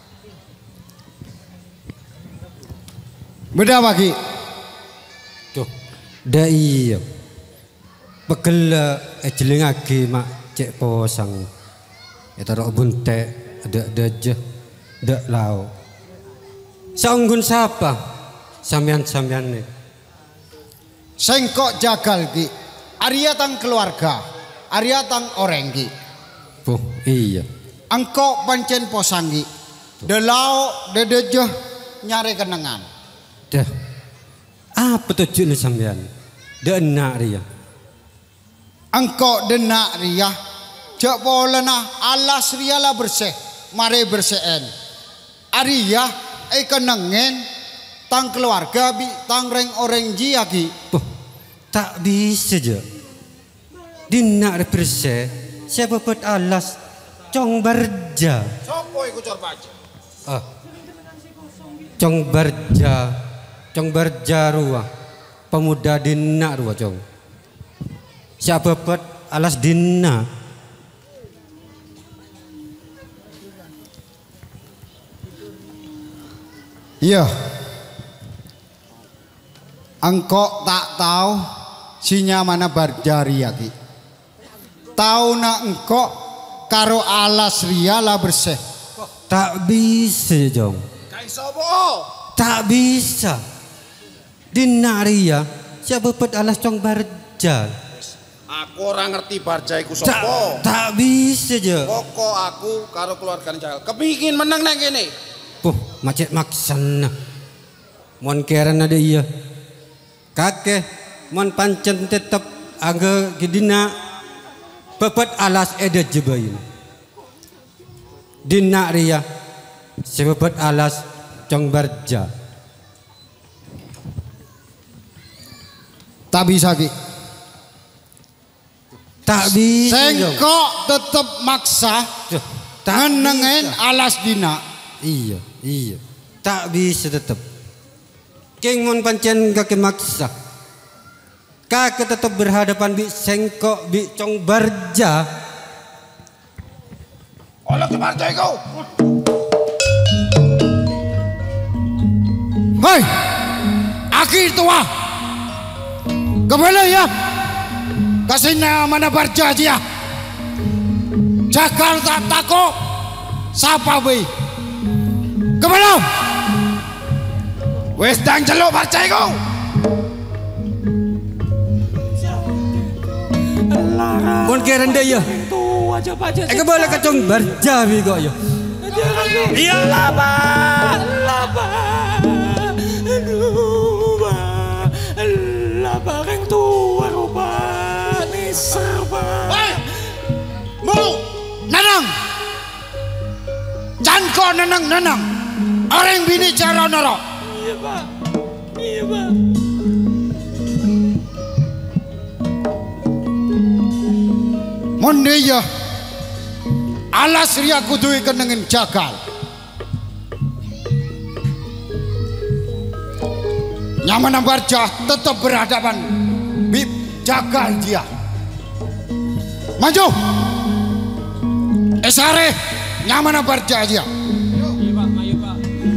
Beda pagi. Tuh, dah iya. Pegela jeling lagi mak cek posang. Itu rok buntek, ada je, ada lau. Saunggun siapa? Sambian nih. Sengkok jagal ki. Arya tang keluarga. Arya tang orang ki. Oh iya. Engkau pancen posanggi. Delau dedejo nyari kenengan. Dah. Apa tujuan sambian? Dah enak ria. Engkau denak ria. Jak polena alas ria lah bersih. Mari bersihin. Arya kenengen tang keluarga bi tang reng orang jiaki. Oh, tak bisa je. Dinak bersih. Siapa buat alas cong barja. Sopo iku cor baca. Ah. Cong barja ruah. Pemuda dinak ruah cong. Siapa buat alas dinak. Iya. Engkau tak tahu sinya mana barjari aki. Tahu na engkau karo alas ria lah bersih. Tak bisa Jong. Kain sopo? Tak bisa. Dina Ria siapa pet alas cong barja. Aku orang ngerti barja iku sopo. Tak bisa je. Pokok aku karo keluarga Jal kepingin menang nang kene. Puh, macet maksana. Mon keren ada iya. Kakek, mon pancen tetap angga gidina pepet alas eda jebayin. Dina Ria sepepet alas cong barja. Tak bisa Ki. Tak bisa. Sengkok tetep maksa ngenengen alas dina. Iya, iya. Tak bisa tetep. King mon pancen kakek maksa. Kakek tetap berhadapan bi sengkok bi cong barja. Oleh ke barja iku. Hei, akhir tua. Kembali ya. Kasih mana barja aja. Jakarta tako. Sapa be. Kembali. Wes dang celuk barja iku. Mon keren deh ya. Kembali ke cong barja bi kok ya. Iya laba, laba, aduh ba, laba keng tua rupa ni serba. Hei, mulu, nanang, janko nanang, orang bini cara noro. Iya pak, iya pak. Monde ya, alas ria kudu kenengin jagal. Nyaman barja tetap berhadapan bib jagal dia. Maju. Esare nyaman barja dia. Iya pak, ayo pak.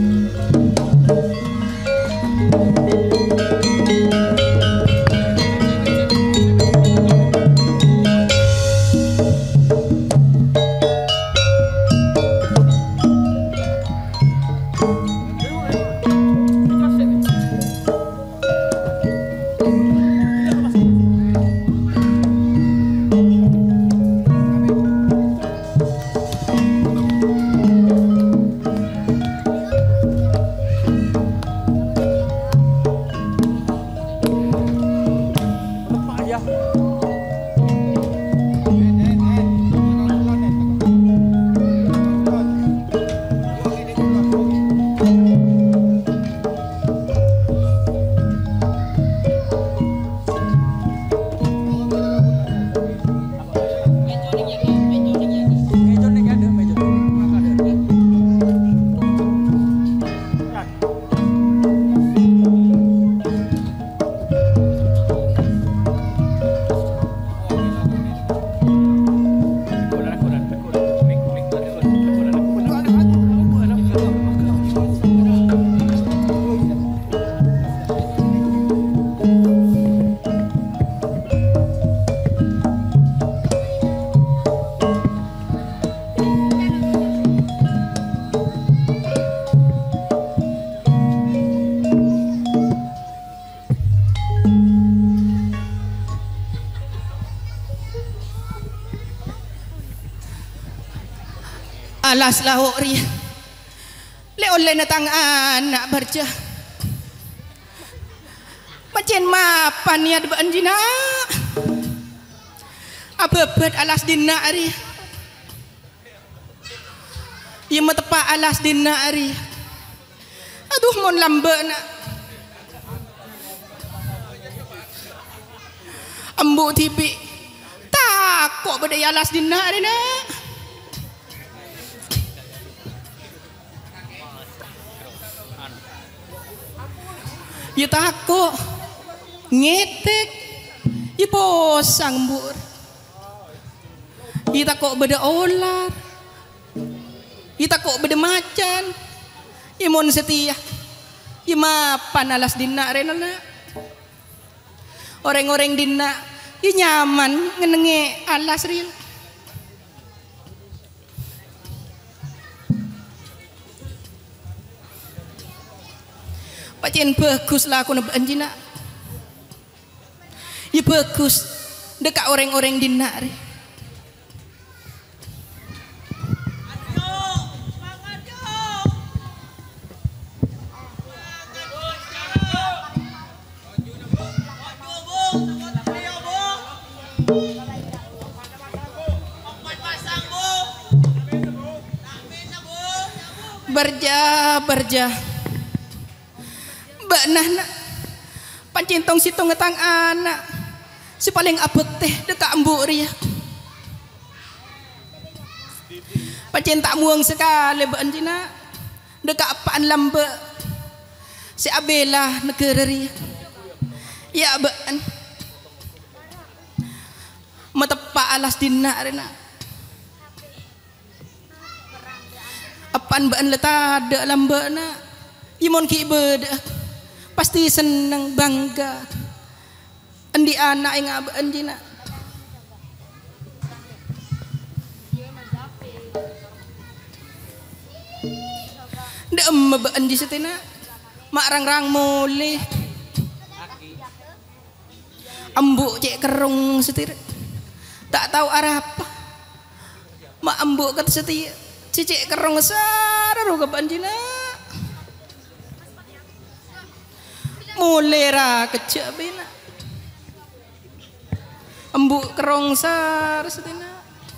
Alas lahok ria. Le oleh na tang anak barja. Macen mapan ya deban jina. Abebet alas dina ria. Ia metepa alas dina ria. Aduh mon lambe nak. Ambu tipi. Takut berdaya alas dina ria nak. Ya takut ngetek ya posang bur ya takut beda olar ya takut beda macan ya mon setia ya mapan alas dina rena orang-orang dina ya nyaman ngenenge alas real Pancen bagus lah aku nebak anjina. Ya bagus dekat orang-orang dinak. Berja Mbak Nana pancen tong situng ngetang anak si paling abot teh dekat embuk ria pancen tak muang sekali Mbak Anjina dekat apaan lambe si Abela negara ria ya Mbak metepak alas dina rena apaan Mbak leta ada lambe na imon ki beda pasti senang bangga endi anak yang Mbak Anjina ndak Mbak Andi setina mak rang-rang mulih embuk cek kerung setir tak tahu arah apa mak embuk kata setia cicik kerung sararu ke Anjina mulai ra kecek bina embuk kerong sar setina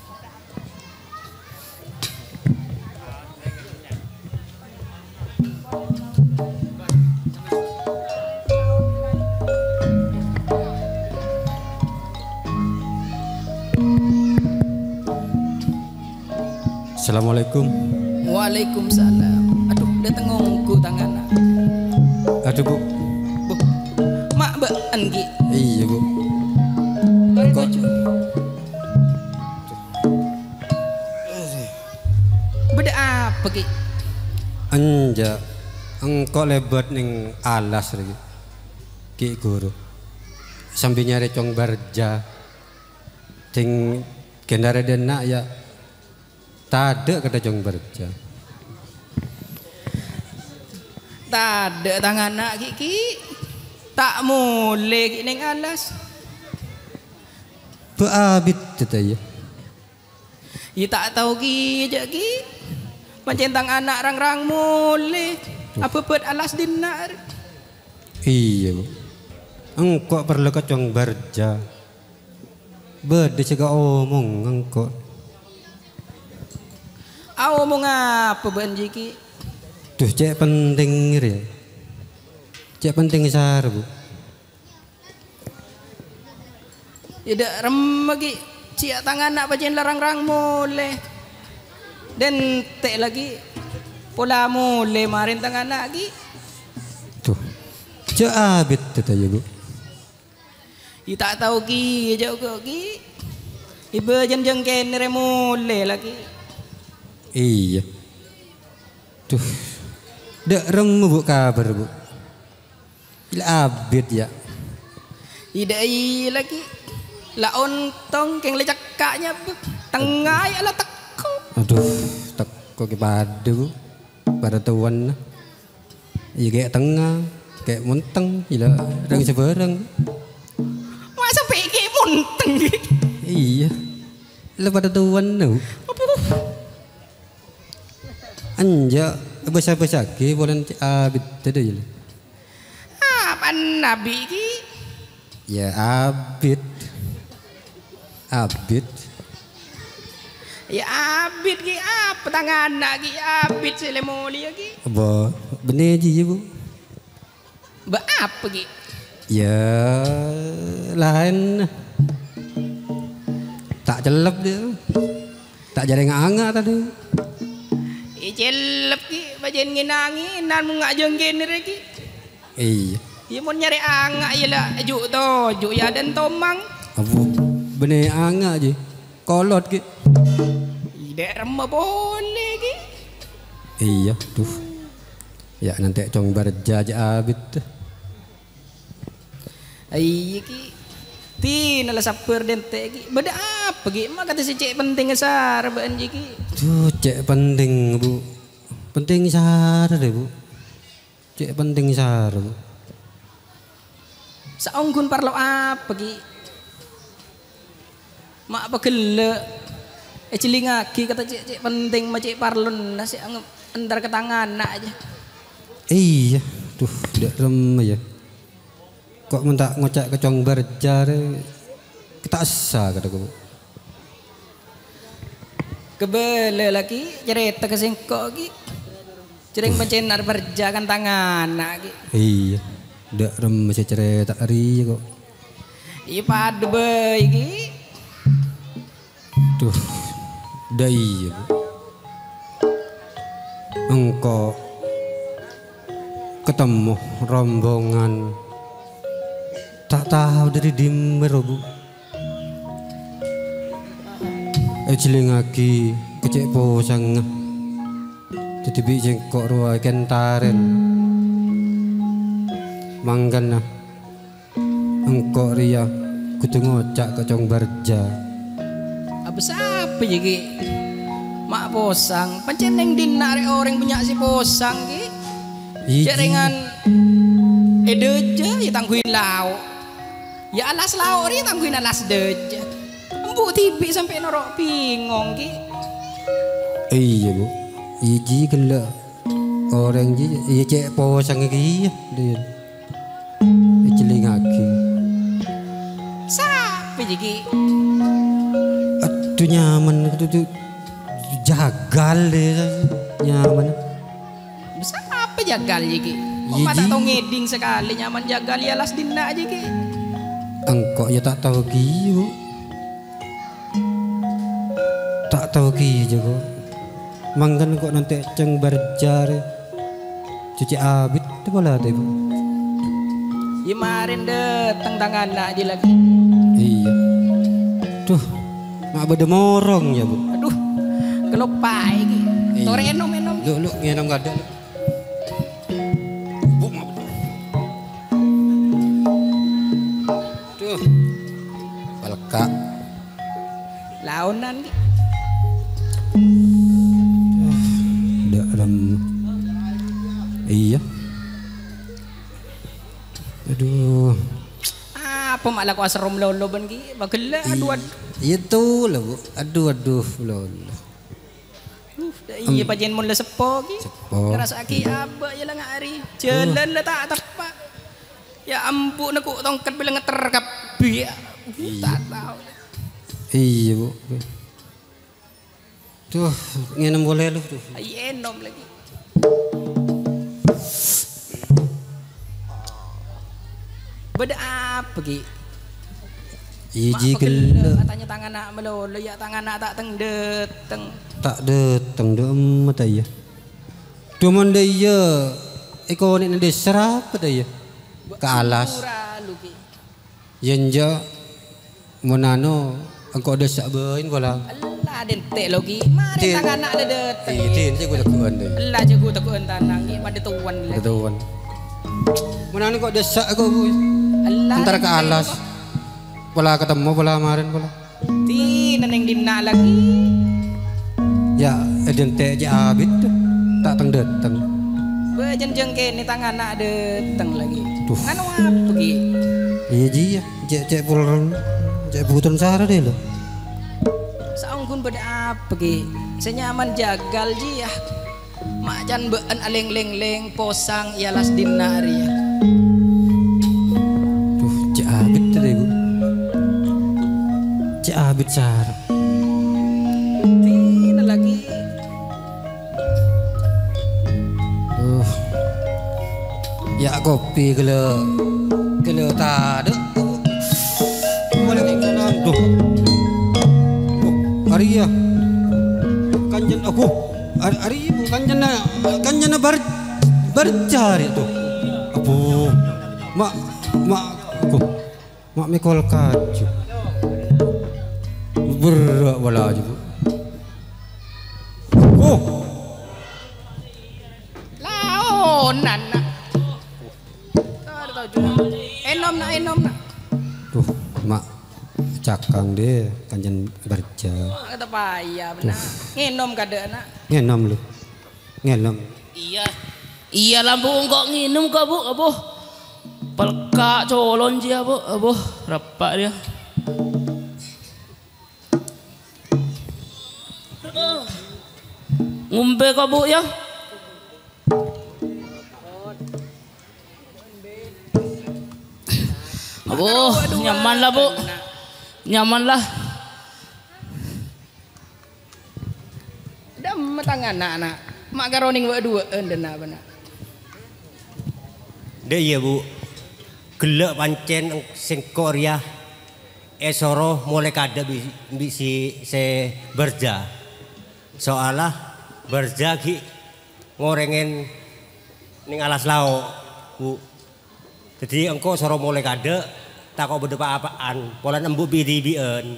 Assalamualaikum. Waalaikumsalam. Aduh, dia tengongku tangan. Aduh Bu. Bu. Mak Mbak Anggi. Iya Bu. Kok beda apa Ki? Anja engkau lebat ning alas lagi. Ki guru. Sambil nyari cong barja. Ting gendara denak ya. Tade kata cong barja. Tade tangan nak Ki. Tak mulai Ki ning alas. Beabit tetaya. Ya tak tahu Ki aja Ki. Pancen tang anak rang-rang mulai. Apa buat alas dinar? Iya Bu. Engkau perlu kacong barja. Bede cega omong engkau. Omong apa Banji Ki? Duh cek penting ya. Cek penting sar Bu. Tidak remegi cia tangan nak pancen larang-rang mulai. Dan tek lagi pola mulai marin tangan lagi. Tuh. Cek abit tetaya Bu. I tak tahu Ki jauh Ki. Ibu jenjeng kene mulai lagi. Iya. Tuh. Dek rem Bu kabar Bu. Ila abit ya. Ida lagi. La ontong keng lecak kaknya Bu. Tengah ya lah teko. Aduh, teko ke pada Bu. Pada tuan. Iya kayak tengah, kayak munteng, ila rang seberang. Masa kayak munteng gitu. Iya. Ila pada tuan nu. Anja besar-besar ke boleh abit tadi ya. Apa nabi Ki? Ya abit. Abit. Ya abit Ki apa tangan nak Ki abit selemoli Ki. Apa bener je Bu. Ba apa Ki? Ya lain. Tak celep dia. Tak jadi nganga tadi. Celep Ki bajen nginangi nan mu ngajeng kene Ki. Iya. Ya mun nyari anga ya lah juk to, juk ya dan tomang. Apa bener anga je. Kolot Ki. Ide remah boleh Ki. Iya, tuh. Ya nanti cong barja aja abit. Iya Ki. Ti nala saper dente Ki. Beda apa Ki? Mak kata si cek penting sar Banji Ki. Tuh cek penting Bu. Penting sar deh Bu. Cek penting sar. Saunggun parlo apa ki? Mak pegele. Cilingaki kata cek penting ma cek parlon nasi antar ke tangan nak aja. Iya, tuh dak rem ya. Kok mentak ngocak kecong berjar kita asa kataku. Kebele lagi cerita kesengkok ki. Cereng pencenar berjakan tangan nak ki. Iya, dak rem masih cerita hari kok. Iya padu be ki. Tuh, dah iya. Engkau ketemu rombongan tak tahu dari dimmer bu. Cilingaki kecek posang. Tetibi jengkok ruai kentaren. Manggan nah. Engkau ria kutu ngocak kecong barja. Abis apa jadi? Mak posang, penceneng dinare orang punya si posang ki. Jaringan edeja ya tangguin lau. Ya alas lau ri tangguin alas deja. Embu tibi sampai norok pingong ki. Iya bu, iji gila orang ji, iya cek posang ki dia. Cilingaki. Siapa jadi? Aduh nyaman itu jagal deh nyaman. Siapa jagal jadi? Kok pada tau ngeding sekali nyaman jagal ya las dina aja ki. Engkau ya tak tahu ki bu. Tak tahu ki juga. Manggan kok nanti ceng berjar cuci abit itu bola deh bu. Ya marin datang tangan nak aja lagi. Iya. Tuh, mak beda morong ya bu. Aduh, kelopai ki. Tore enom. Lu ngenom gak ada. Bu mak betul. Tuh, balka. Launan ki. Dalam. Iya. Aduh. Apa malah kau serom lolo ban ki? Bagela aduh. Itu lah bu. Aduh lolo. Iya pajen mun le sepo ki. Ngerasa ki apa ya lah ngari. Jalan lah tak tepat. Ya ambu nak tongkat bila ngeter kabeh. Tak tahu. Iya bu. Tuh, ngenom boleh lu tuh. Iya enom lagi. Beda apa ki? Iji gelo. Katanya tangan nak melolo ya tangan nak tak teng deteng. Tak deteng dem mata ya. Cuman dia ekonik nade serap ya. Ke alas. Yenja monano engkau desak bein bola. Allah dentek logi. Mari tangan nak ada deteng. Tin saya gua takuan deh. Allah jago takuan tanang ki pada tuan lagi. Tuan. Monano kok desak aku bu. Antara ke alas. Bola ketemu bola kemarin bola. Ti neneng dina lagi. Ya, dentek aja abit tak teng deteng. Bejenjeng kene tangan nak deteng lagi. Anu apa ki? Iya ji ya, cek pulren, cek butuh sara deh lo. Saungkun beda apa ki? Senyaman jagal ji ya. Macan bean aleng leng posang ialas dinari ya. Tuh, cek abit deh bu. Cek abit sara. Tina lagi. Ya kopi gelo tade. Boleh kanan tuh. Ari ya. Kanjen aku. Ari ibu kanjena bercari tuh. Abu. Mak aku. Mak mikol kaju. Berak wala aja bu. Oh. Laonan nak. Enom nak. Tuh, mak cakang deh kanjen berja. Kata payah benar. Ngenom kada nak. Ngenom lu. Ngenom. Iya. Iya lah bu, kok nginum kok bu, abuh. Pelkak colon dia bu, abuh, rapak dia. Ngumbe kok bu ya? Abuh, nyaman lah bu, nyaman lah. Dah matang anak-anak, mak garoning wa dua endena benar. Dek iya bu, gelek pancen sing Korea esoro mulai kada bisi se berja. Soalah berja ki ngorengen ning alas lauk bu. Jadi engko soro mulai kada tak kok beda apaan, pola embu bidi-bien.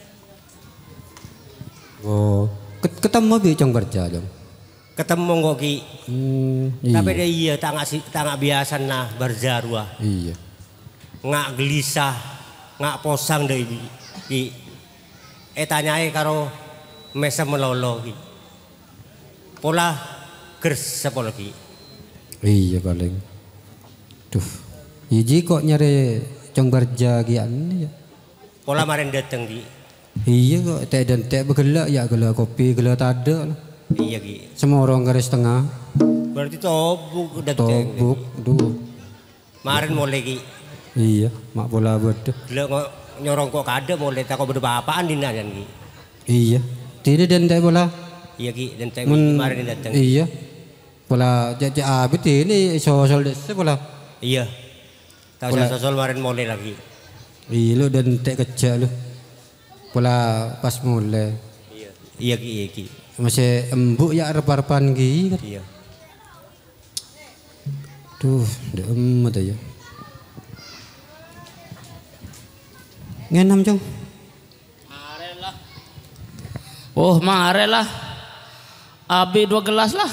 Oh, ketemu bi cong berja jong. Ketemu kok ki. Iya. Tapi dia iya tak ngak biasa nah berja ruah. Iya. Ngak gelisah, ngak posang deh ki. Tanyai karo mesa melolo ki. Pola gers sepol ki. Iya paling. Duh. Iji kok nyari cong berja gian ya. Pola maren dateng ki. Iya kok teh dan teh bergelak ya gelak kopi gelak tada lah. Iya ki. Semua orang garis tengah. Berarti tobuk dateng. Tobuk, duh. Maren mulai ki. Iya, mak bola betul. Gelak nyorong kok kada mulai tak kok beda apaan dinan ki. Iya. Tidak dan teh bola. Iya ki dan teh maren dateng. Iya. Bola jajak abis ini sosol desa bola. Iya. Tahu sosol maren mulai lagi. Iya lo dan teh kecil lo. Bola pas mulai. Iya. Iya ki, iya ki. Masih embuk ya repan gitu kan. Iya. Tuh, udah emat aja. Ngenam cong. Mare lah. Oh mare lah. Abi 2 gelas lah.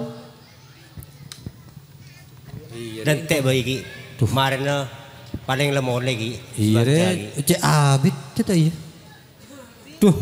Dan teh bayi ki. Kemarin paling lemon lagi. Iya deh. Cek abit kita iya. Tuh.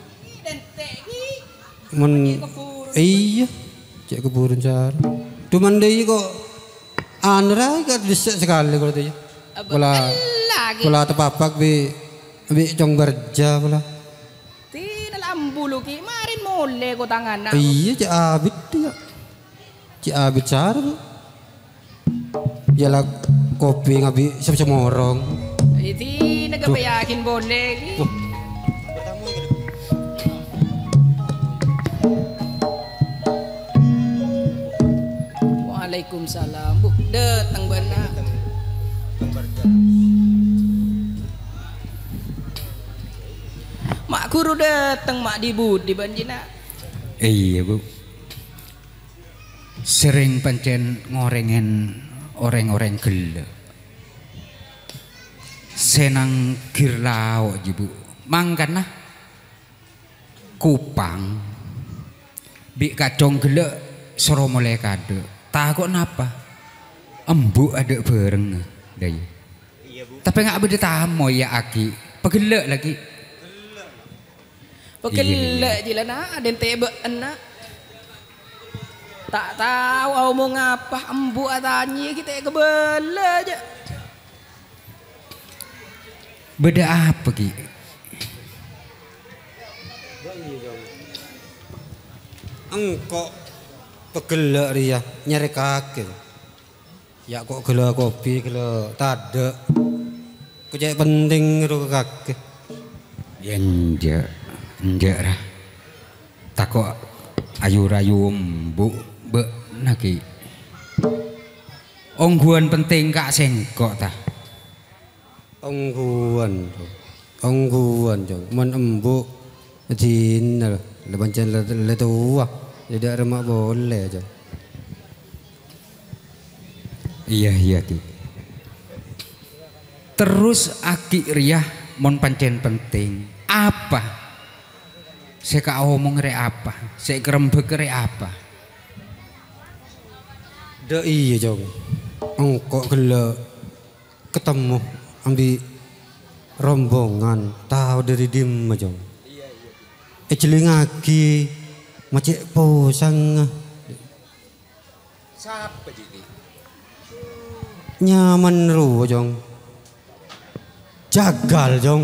Iya. Cek keburu cara. Tuh mandi kok. Anra kan bisa sekali kalau tu ya. Pola tepapak bi cong berja pola. Ti dalam bulu ki marin mole ko tangan. Iya cek abit dia. Cek abit cara bu. Jalan kopi ngabi sama orang. Iti nagabayakin boleh ki. Waalaikumsalam. Bu, datang benar. Mak guru datang mak di budi banjina. Iya bu. Sering pancen ngorengen orang-orang gila. Senang girlau aja bu. Mangkana kupang bi kacong gila soro mulai kade. Takut napa? Embu ada bareng daya. Iya, bu. Tapi nggak beda tamu ya aki. Pegelak lagi. Pegelak jila nak ada tebe enak. Tak tahu omong apa embu atanya kita kebela aja. Beda apa ki? Engkau pegelak ria nyari kaki. Ya kok gela kopi gela tada. Kecek penting itu kaki. Ya enjak lah. Takut ayu-ayu embu be naki. Ongguan penting kak sengkok ta. Ongguan jong. Men embu dina lebancen le tua. Tidak remak boleh jong. Iya ki. Terus aki riah mon pancen penting. Apa? Saya kak omong re apa? Saya kerembek re apa? Dah iya jong. Engkau gela ketemu ambil rombongan tahu dari dim jong. Jeling lagi macet posang. Siapa jadi? Nyaman ru jong. Jagal jong.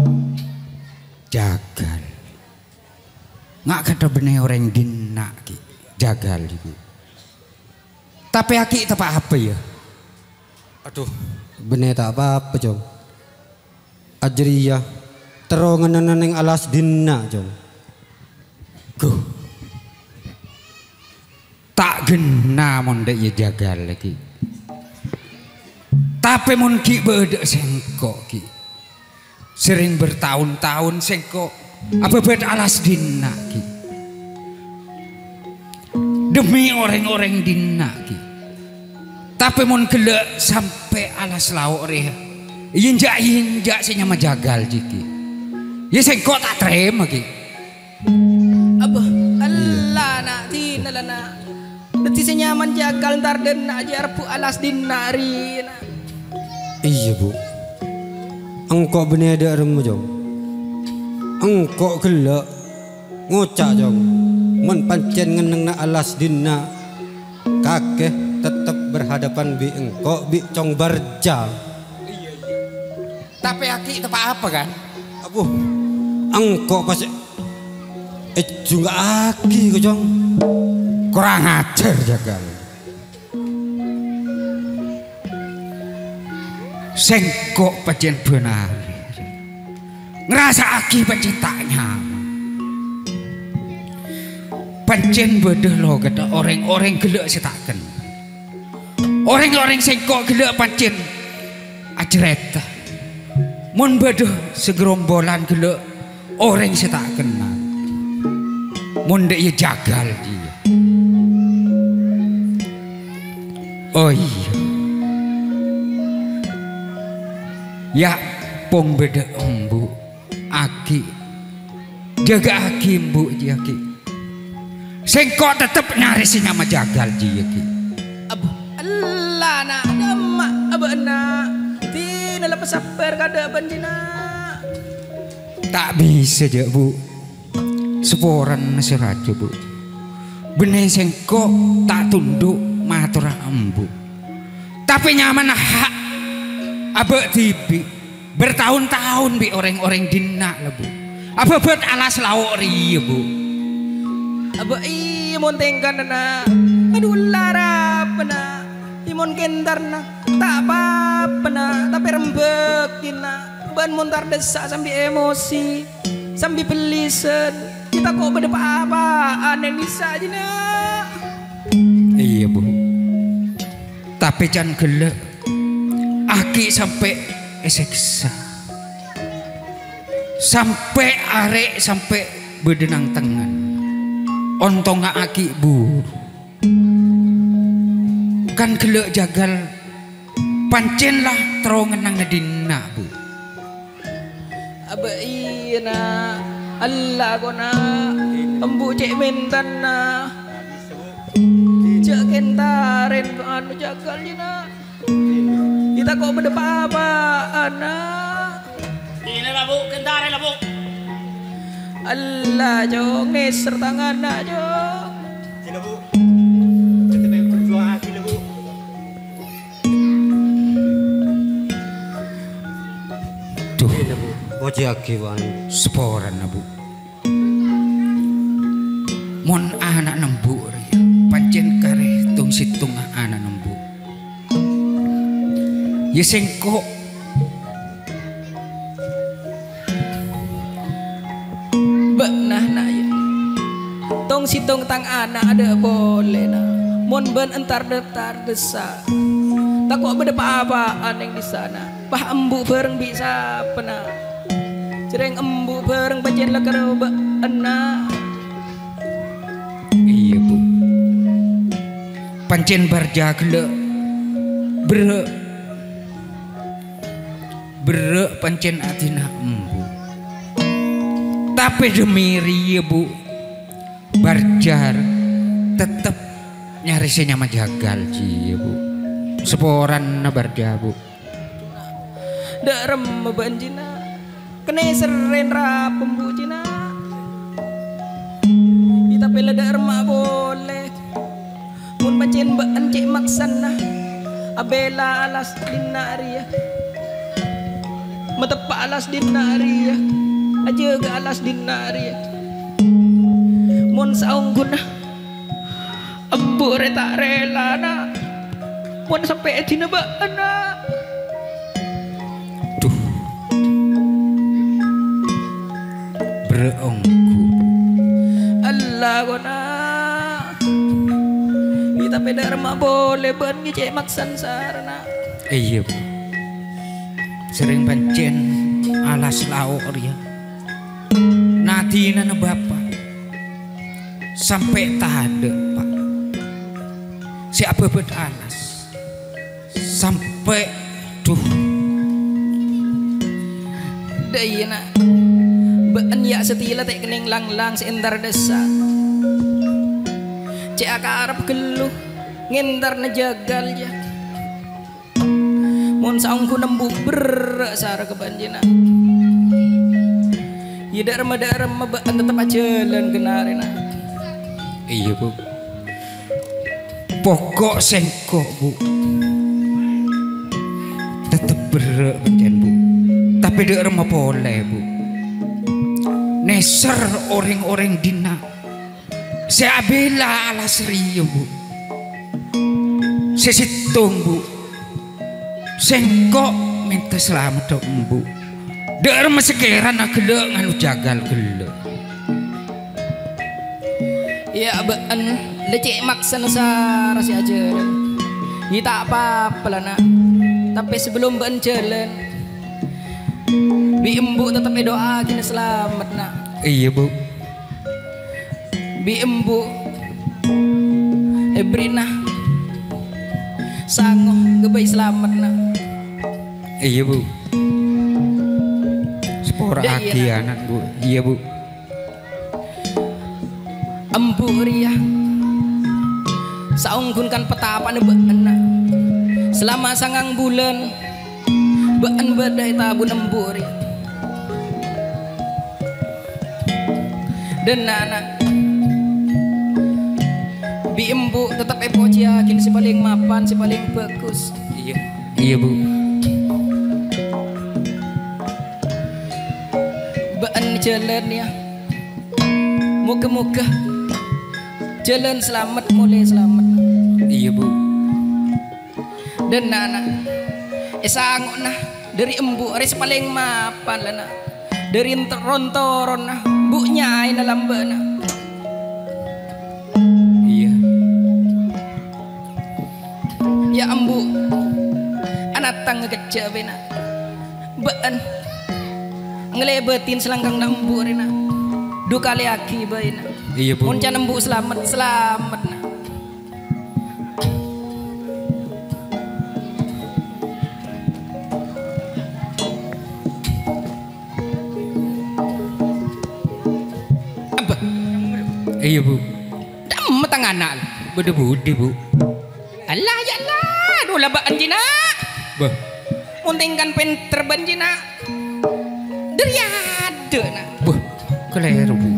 Jagal. Ngak kata bener orang dina ki. Jagal iki. Tapi aki tepak apa ya? Aduh, bener tak apa-apa jong. Ajriyah terongan neng alas dina jong. Go. Tak gena mondek ya jagal lagi. Tapi mon ki bedek sengkok ki. Sering bertahun-tahun sengkok. Apa bed alas dina ki. Demi orang-orang dina ki. Tapi mon gelek sampai alas lauk reha. Injak senyama jagal jiki. Ya sengkok tak terima ki. Abah, Allah nak tina lana. Deti senyaman jagal ntar den ajar pu alas dinari. Iya bu. Engkau bener ada remu jong. Engkau gelak ngocak jong. Mun pancen ngeneng na alas dina. Kakek tetap berhadapan bi engkau bi cong barja. Tapi aki tepak apa kan? Abu, engkau pas juga aki kejong. Kurang ajar jagal. Sengkok pancen benar. Ngerasa aki pancen tak nyaman. Pancen bedeh lo kata orang-orang gelek setaken. Orang-orang sengkok gelek pancen ajreta. Mun bedeh segerombolan gelek orang setaken. Mun dek ya jagal dia. Oh iya. Ya pong beda embu aki. Jaga aki embu dia ki. Sengkok tetep nyaris nama jagal dia ki. Abu Allah nak demak abu nak. Tina lepas sabar kada banjina. Tak bisa je bu. Seporan seraja bu. Bener sengkok tak tunduk maturah embu. Tapi nyaman hak abek tibi bertahun-tahun bi orang-orang dina lah bu. Apa buat alas lauk ria bu. Abek iya montengkan na. Aduh lara pena. Imon kentar na. Tak apa na. Tapi rembek dina. Ban montar desak sambil emosi. Sambil pelisen. Kita kok beda apa-apaan yang bisa aja na. Iya bu. Tapi can gelek aki sampai eseksa. Sampai arek sampai bedenang tangan. Ontong aki bu. Kan gelek jagal pancen lah terongan nang ngedina bu. Abe iya na. Allah ko na. Embu cek mentan na. Cek kentaren ko anu jagal na. Kita kok beda apa anak. Ini lah bu, kentaren lah bu. Allah jo ngeser tangan nak jo. Sini bu. Kita pengen berjuang lagi lah bu. Tuh. Oji aki wan. Seporan lah bu. Mon anak nembu ria. Pancen kare tung situng anak nembu. Ya sengkok Benah nak ya. Tong situng tang anak ada boleh na. Mon ben entar detar desa. Tak kok beda apa-apaan yang di sana. Bah embu bareng bisa pena. Cereng embu bareng bajen lekar ena. Iya bu. Pancen barja gelek berek pancen atina embu. Tapi demi ria bu barjar tetep nyarisnya mah jagal ji bu. Seporan na barja bu. Dak rem banjina. Kene seren ra pembujina. Kita pela dak rem boleh. Mun pancen cek maksana abela alas dinaria metepa alas dinaria aja ga alas dinaria mon saung guna abure tak rela na mon sampai dina ba ana duh berongku Allah guna kita pedar ma boleh ben ngecek maksan sarana iya bu sering pancen alas lauk dia nadina na bapak sampai tade pak siapa bet alas sampai duh dayana ben ya setila tek kening lang-lang seentar desa cek akarap geluh ngendar na jagal ya mon saungku nembuk berak sara kebanjina ya darma baan tetap jalan genarina iya bu pokok sengkok bu tetap berak banjen bu tapi darma boleh bu neser orang-orang dina saya bela alas rio bu saya situng bu sengkok minta selamat dong bu der masekeran nak gelek nganu jagal gelek ya baan lecek maksan sara si ajaran ya tak apa-apa lah nak tapi sebelum baan jalan bi embu tetap doa kini selamat nak iya bu bi embu Brina sangoh gebay selamat nak iya bu sepora aki anak bu iya bu embu ria saungkunkan petapan beana selama sangang bulan bean badai tabun embu ria dan anak bi embu tetap epoci yakin si paling mapan si paling bagus iya iya bu baan jalan ya moga-moga jalan selamat mulai selamat iya bu dan anak esangok nah dari embu aris paling mapan lah nah dari rontoron nah bu nyai na lamba nah ya embu anak tang ngekecek bena baan ngelebetin selangkang na embu rena dua kali aki bena iya bu muncan embu selamat selamat na apa iya bu dam tang anak bede budi bu Allah ya Allah dula baan jina bah untingkan penter ban jina deriade na bah keleru bu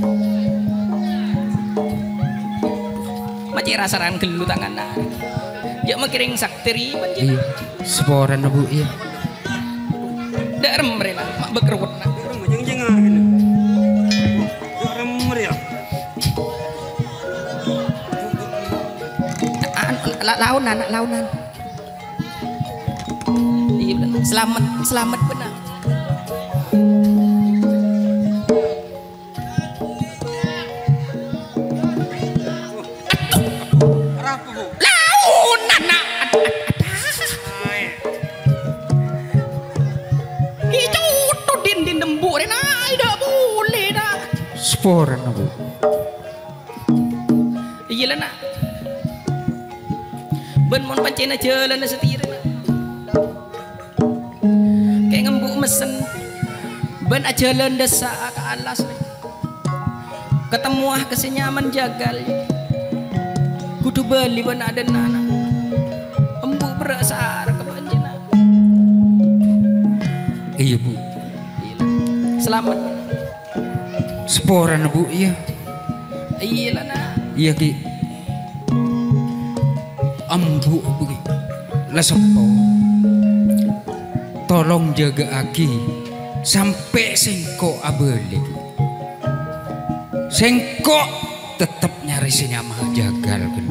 maci rasaran gelu tangan na ya makiring sakteri ban jina seporan na bu iya darem rela mak bekerut na jeng-jengan gini darem rela launan launan iya selamat selamat benar launan nak itu tuh din lembu rena tidak boleh dah sporan bu iya lah nak ben mon pancena jalan na setira kayak ngembuk mesen ben jalan desa ke alas ketemu kesenyaman jagal kudu beli ben ada nana embu berasar ke banjina iya bu selamat sporan bu iya iya lah na iya ki Embu lesepo. Tolong jaga aki sampai sengko abeli. Sengko tetap nyari sinyamah jagal kan.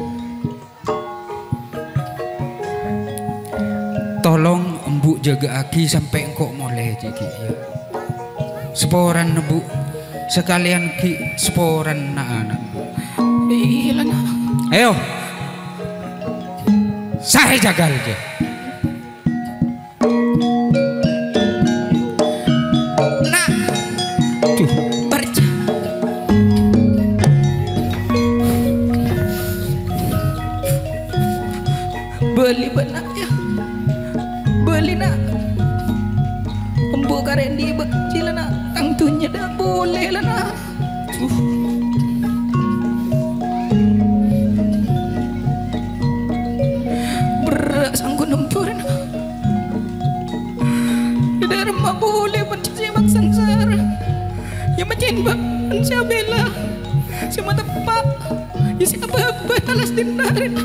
Tolong embu jaga aki sampai engkau mulai jadi ya. Seporan nebu sekalian ki seporan anak. Iya nah. Ayo, saya jagal dia. Nah, tuh perca. Beli benak ya. Beli nak. Embu karen di bekil nak. Tangtunya dah boleh lah nak. Berat sanggup nempur nak. Di dalam mak boleh mencari mak sangsara. Yang menjembak siabela. Siapa tepak. Ya siapa balas dinarin.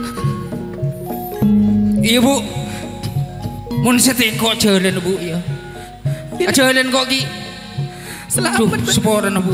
Iya bu, mun setengkok jalan bu ya. Jalan kok ki. Selamat seporan bu.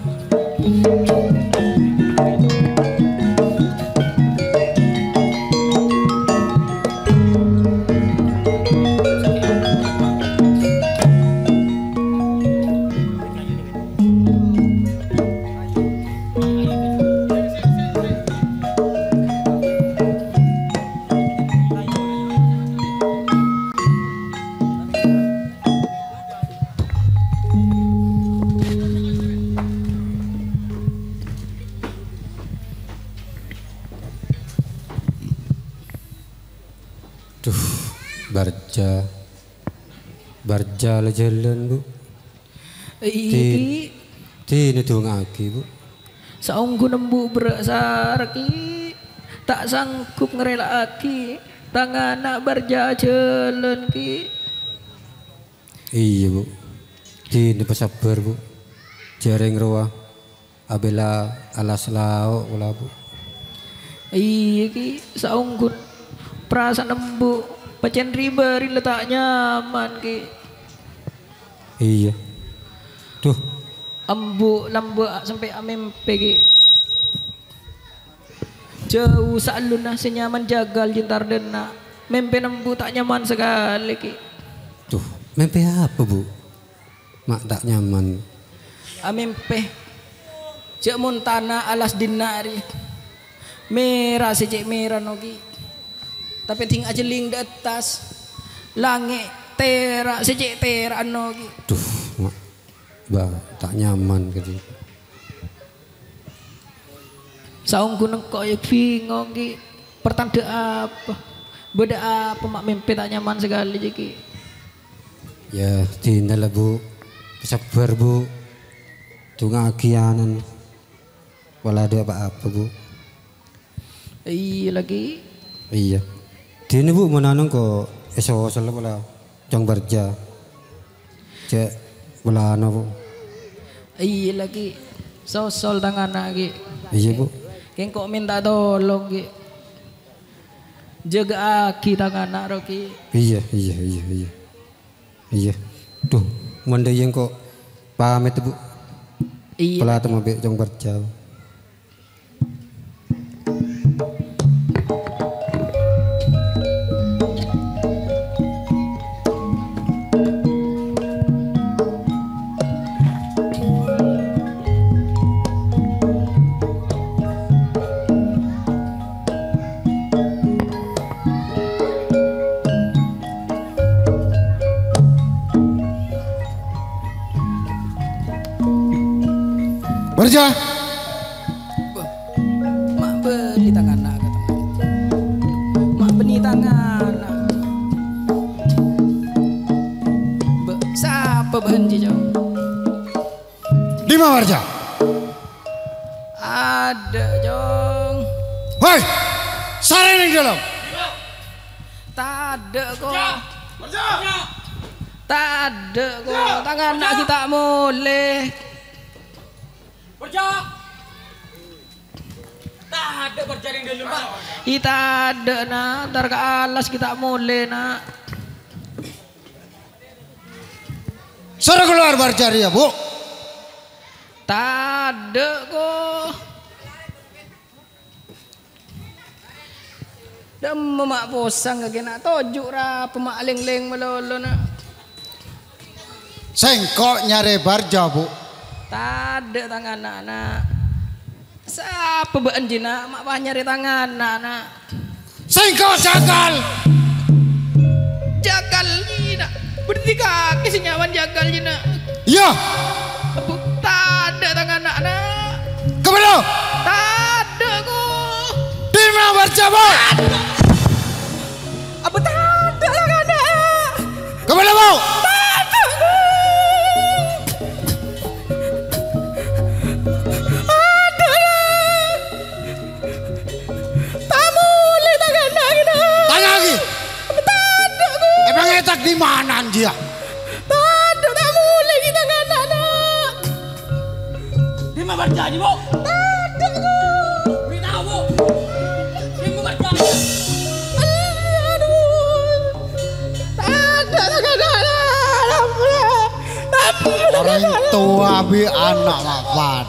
Barja lah jalan bu. Tini tuh ngaki bu. Saunggu nembu berasarki. Tak sanggup ngerela aki. Tangan nak barja jalan ki. Iya bu. Tini pesabar bu. Jaring roa. Abela alas lao wala bu. Iya ki. Saunggu perasaan nembu. Pacen ribari letak nyaman ki. Iya. Tuh. Embu lambu sampai amempe ki. Jauh salun senyaman jagal jentar dena. Mempe nembu tak nyaman sekali ki. Tuh, mempe apa bu? Mak tak nyaman. Amempe. Cek montana alas dinari. Merah sejak merah nogi. Tapi ting aja ling di atas langit terak sejak terak no gitu. Duh, mak, bah tak nyaman gitu. Saung gunung kok ya bingung gitu. Pertanda apa? Beda apa mak mimpi tak nyaman sekali jadi. Ya tinggal lah bu, sabar bu. Tunggu akianan, wala ada apa-apa bu. Iya lagi. Iya. Dini bu menanung kok esok wala jang barja. Cek wala ano bu. Iya lagi. Sosol tangan lagi. Iya bu. Keng kok minta tolong ki. Jaga aki tangan roki. Iya. Iya. Tuh, manda yang kok pamit bu. Iya. Pala temu be jang barja. Barja. Mak beli tangan nak kata mak beli tangan nak. Siapa benci jauh? Di mana Barja? Ada jong. Hei, sare ning dalam. Tak ada kok. Tak ada kok. Tangan nak kita boleh. Berjak. Tak ada berjaring dulu Pak. Kita ada nak, ntar ke alas kita mulai nak. Suruh keluar berjari ya Bu. Tak ada kok. Dah memak posang kaki nak tojuk ra pemak leng-leng melolo nak. Sengkok nyari barja Bu. Tak ada tangan anak. Siapa beun jina mak bah nyari tangan anak. Sengkok jagal. Jagal jina. Berarti kaki senyawan jagal jina. Ya. Tak ada tangan anak. Kemana? Tak ada kok. Di mana barja Bu? Apa tak ada tangan anak? Kemana Bu? Di mana dia? Tadu tak mulai kita kan anak. Di mana berjanji Bu? Tadu ku. Beritahu Bu. Di mana berjanji? Aduh. Tadu tak kan anak. Orang tua bi anak mapan.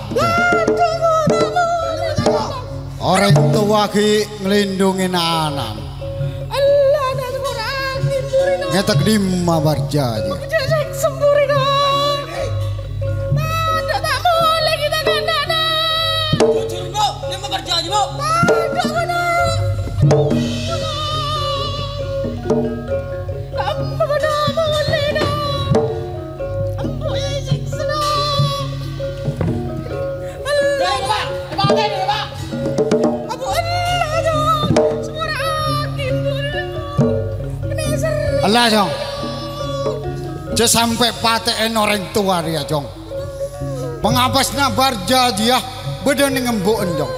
Orang tua ki ngelindungin anak. Ngetak lima barja aja. Semburi dong. Ada tak boleh kita kandana. Jujur Bu, lima barja aja Bu. Ada mana? Kamu mana boleh dong? Ambo ya siksa dong. Allah Pak, Pak ini Pak. Abu Allah dong. Semua hakim dong. Allah Jong. Je sampai paten orang tua dia Jong. Pengapasna barja dia beda ning embuken Jong.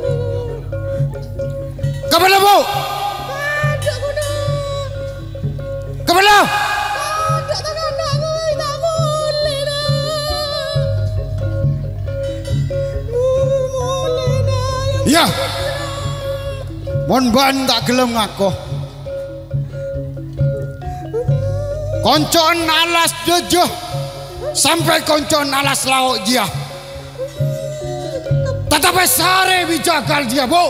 Kemana Bu? Ada guna. Kemana? Ada tangan aku tak boleh dah. Boleh dah. Ya. Mon ban tak gelem ngaku. Koncon alas jejeh sampai koncon alas lauk dia. Tetapi sare bijakal dia Bu.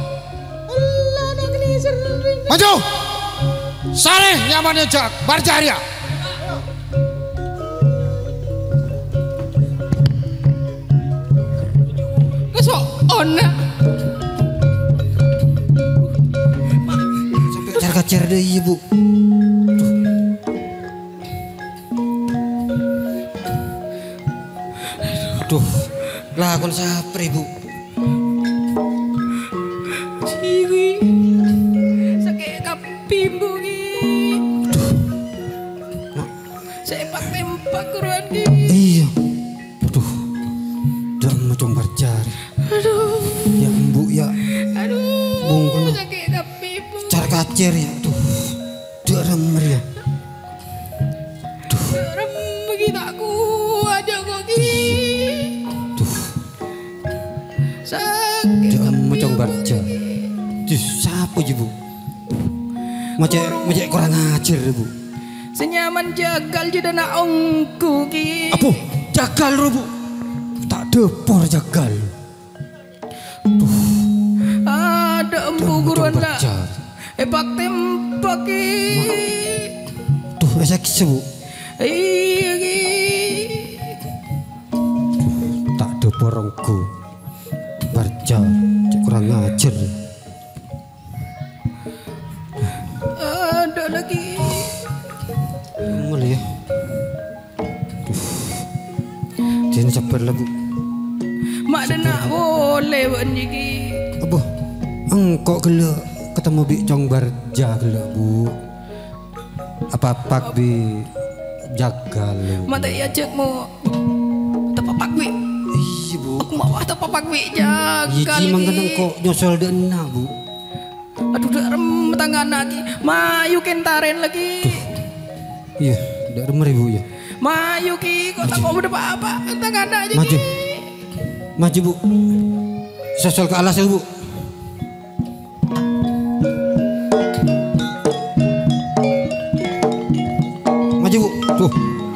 Maju. Sare nyamannya jak barjaria. Kesok ona. Sampai kacer-kacer deh Ibu. Duh, lakon sapre Bu. Ciwi, sakit kapimbu ki. Sepak tempak kuruan ki. Iya. Aduh, dah macam barjar. Aduh. Ya embu ya. Aduh. Bungkun. Sakit kapimbu. Cara kacer ya. Aduh, dah remer ya. Rem begitu aku aja kok ki. Sakit macam barja. Duh, siapa je Bu? Macam kurang ajar Bu. Senyaman jagal je nak ongku ki. Apa? Jagal ro Bu. Tak depor jagal. Duh. Ada empu guruan lah. Epak tempak ki. Duh, rasa kisah Bu. Iya ki. Tak depor ongku. Barja, cik kurang ajar. Ada lagi. Mulai ya. Jangan sabar lah Bu. Mak dah nak boleh buat ni. Apa? Engkau gelak ketemu Bik Cong Barja gelak Bu. Apa-apa bi jagal. Mak tak iya cek mu. Tepapak bi. Iya Bu. Aku mau tepapak bi jagal. Iya cimang kan engkau nyosol dena Bu. Aduh dah rem tangan lagi. Mayu kentaren lagi. Iya, dah remer Bu ya. Mayu ki, kok tak mau apa-apa. Tangan aja Maju. ki. Maju Bu. Sosol ke alas ya Bu. Tuh.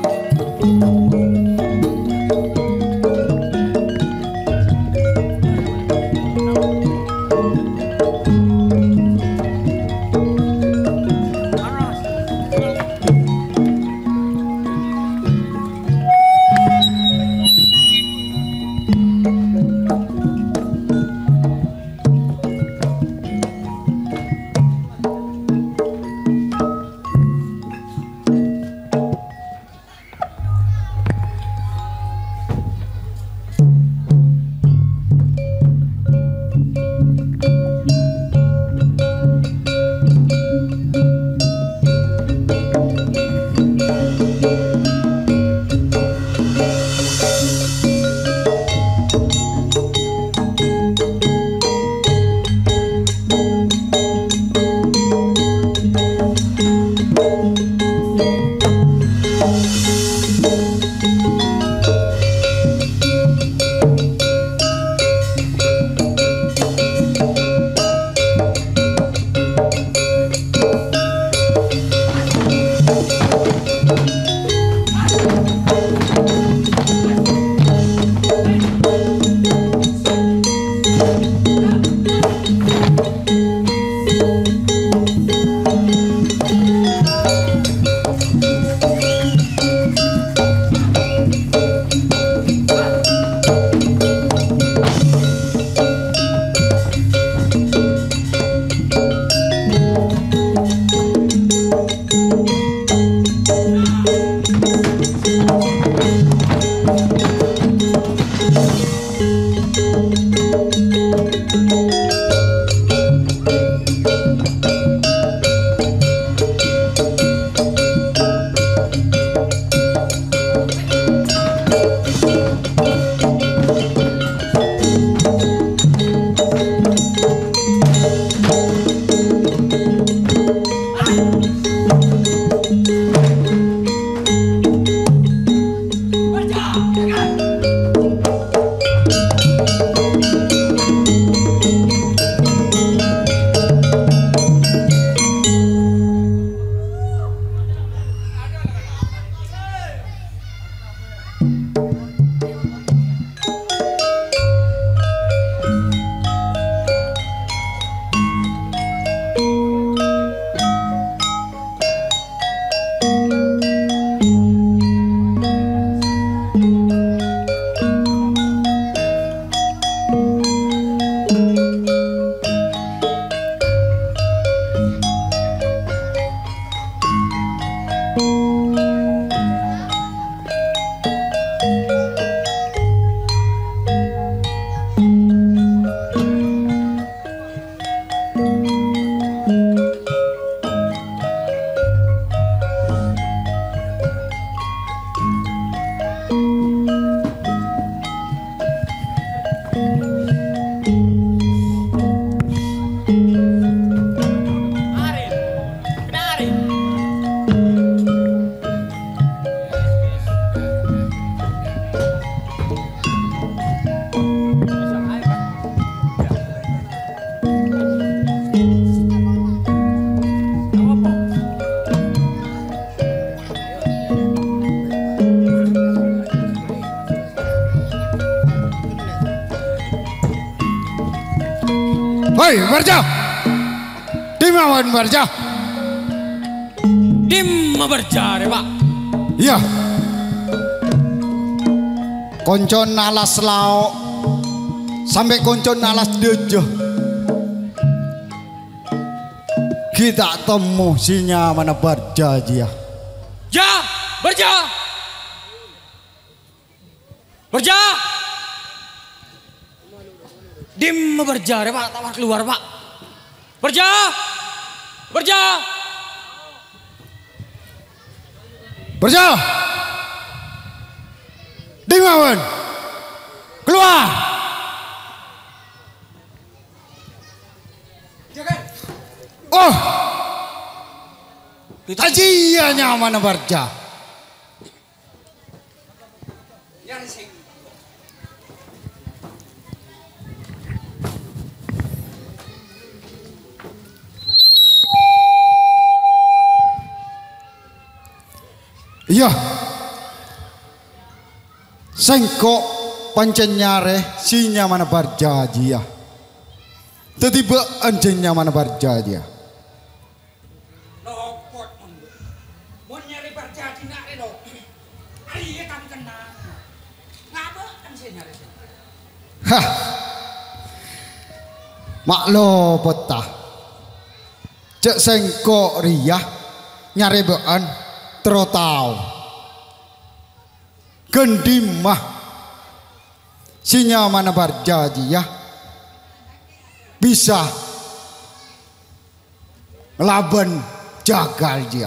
Hei, Barja. Dimawan Barja. Dim berjare, Pak. Iya. Koncon alas lauk sampai koncon alas dejo. Kita temu sinya mana Barja dia. Ya, Barja. Barja. Dim berjare, Pak. Tawar keluar, Pak. Barja. Barja. Barja. Dimawan. Keluar. Oh. Tajianya mana Barja? Ya. Sengkok pancen nyare sinya mana barjaji ya. Tiba anjingnya mana barjaji ya. Mun nyari barjaji nak reno. Ari kan kena. Ngapa kan sih nyari. Hah. Maklo petah. Cek sengkok riyah nyari bean terotau. Gendimah sinya mana barjaji ya. Bisa laban jagal dia.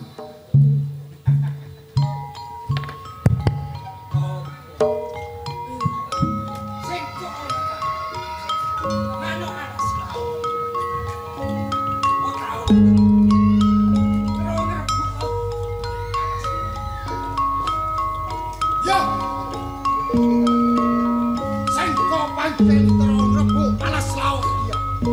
Ya. Sengkok pancen terus rebuk alas laut dia.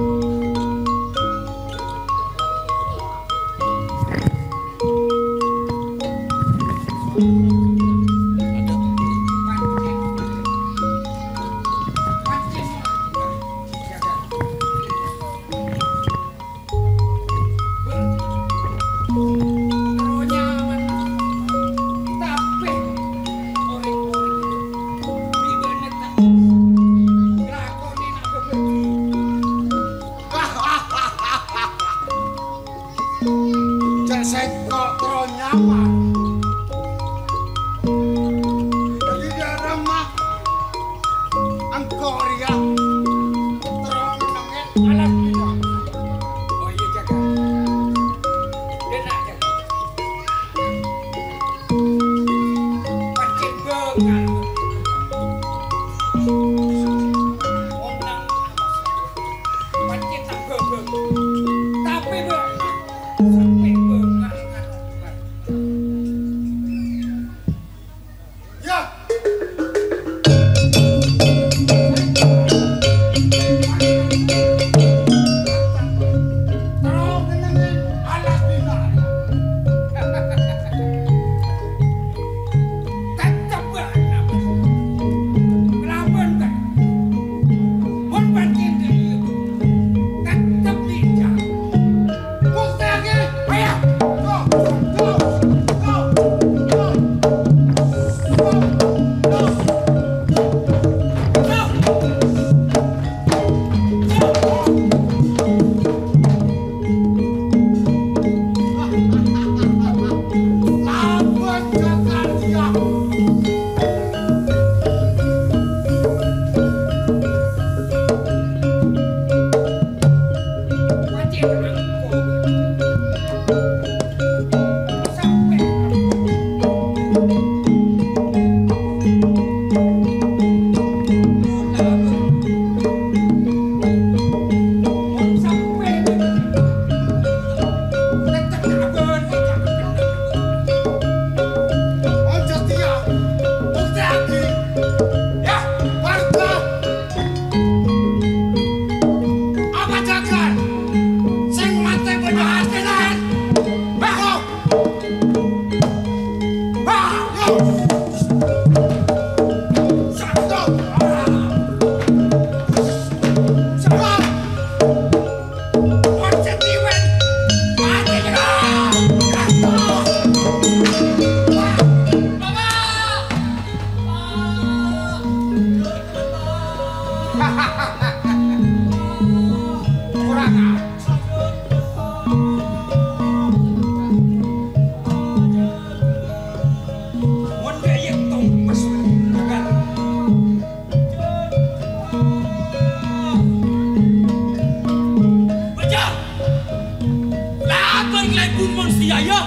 Sengkok terus nyaman. Jadi dia ramah. Angkor ya. Terus nangin alas bina. Oh iya jaga. Dia nak jaga. Pancen bengal. Onang pancen tak bebeng. Tapi bengal. Sampai bengal. Ya. Terus nangin alas bina. Tetap bengal. Kelaban kan. Mun pancen dia. Tetap bijak. Bukti lagi. Ayo. Go. Laban jagal dia. Pancen angko. Sampai Ojo dia. Bukti lagi. Ya, warga. Apa jagal? Sing mate banyak hasilin. Baho. Baho. Satu. Satu. Ojo diwen. Mati kita. kurang mun gaya tong masuk dengan baca laban lagi manusia ya.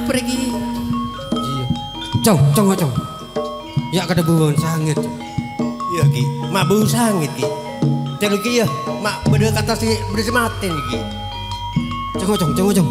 pergi. Cong. Ya kada buon sangit. Iya Ki, mak bau sangit Ki. Telu Ki ya, mak beda kata si beda sematen Ki. Cong.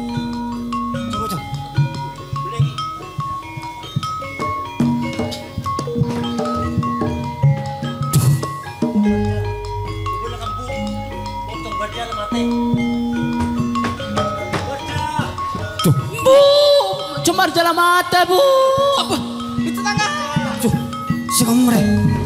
Bu, cemar jalan mata bu. Apa? Itu tangga. Sikamre.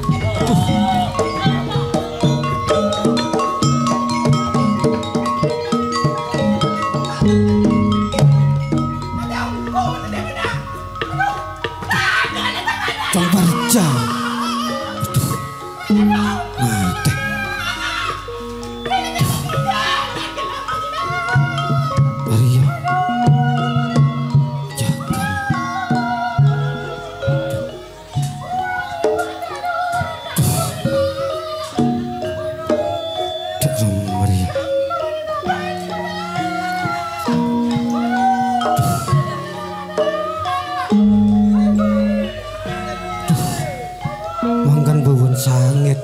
Cong Barja. Mate. Maria. Mangkan bawon sangit.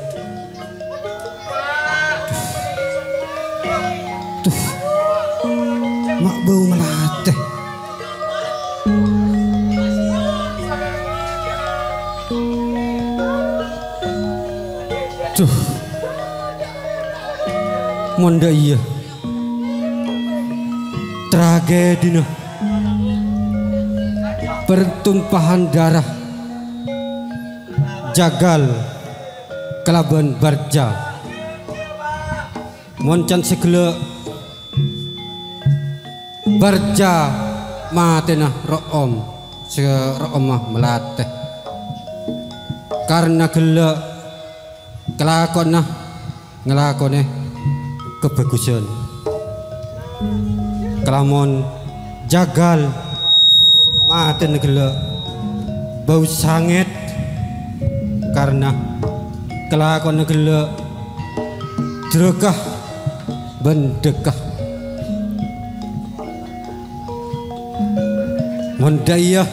Tuh. Mak bau melatih. Tuh. Monda iya. Tragedi nah. Pertumpahan darah. Jagal kelaban Barja moncan segele Barja matena room mah melatih karena gele kelakon nah ngelakone kebagusan kelamon jagal matena gele bau sangit karena kelakon gele drekah bendekah mondaya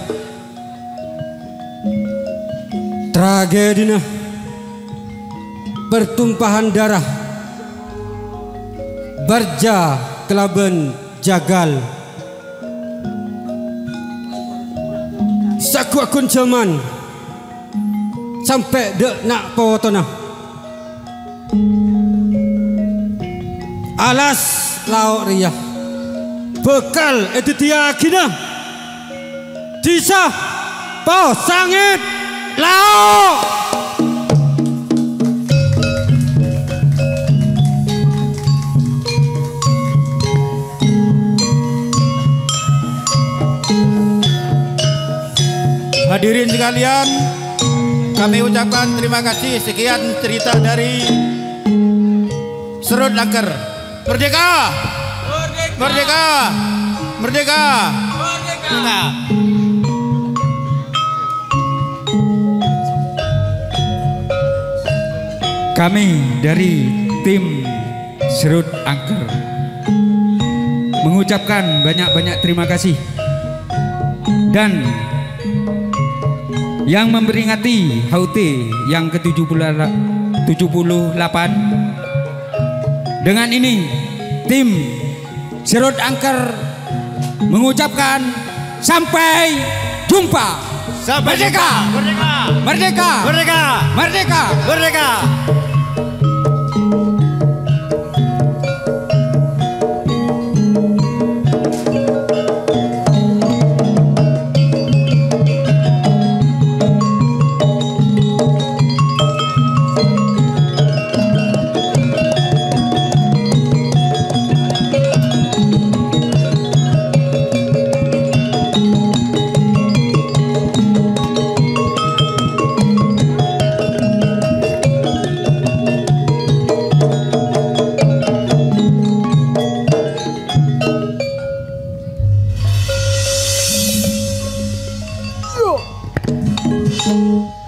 tragedina pertumpahan darah Barja kelaban jagal sakuakun zaman sampai dek nak potona alas lauk riyah bekal itu tiakina disah po sangit lauk hadirin sekalian, kami ucapkan terima kasih. Sekian cerita dari Serut Angker. Merdeka! Merdeka! Merdeka! Merdeka! Kami dari tim Serut Angker mengucapkan banyak-banyak terima kasih dan yang memperingati HUT yang ke-78. Dengan ini tim Serut Angker mengucapkan sampai jumpa. Merdeka! Merdeka! Merdeka! Merdeka! Merdeka! Merdeka! Yo.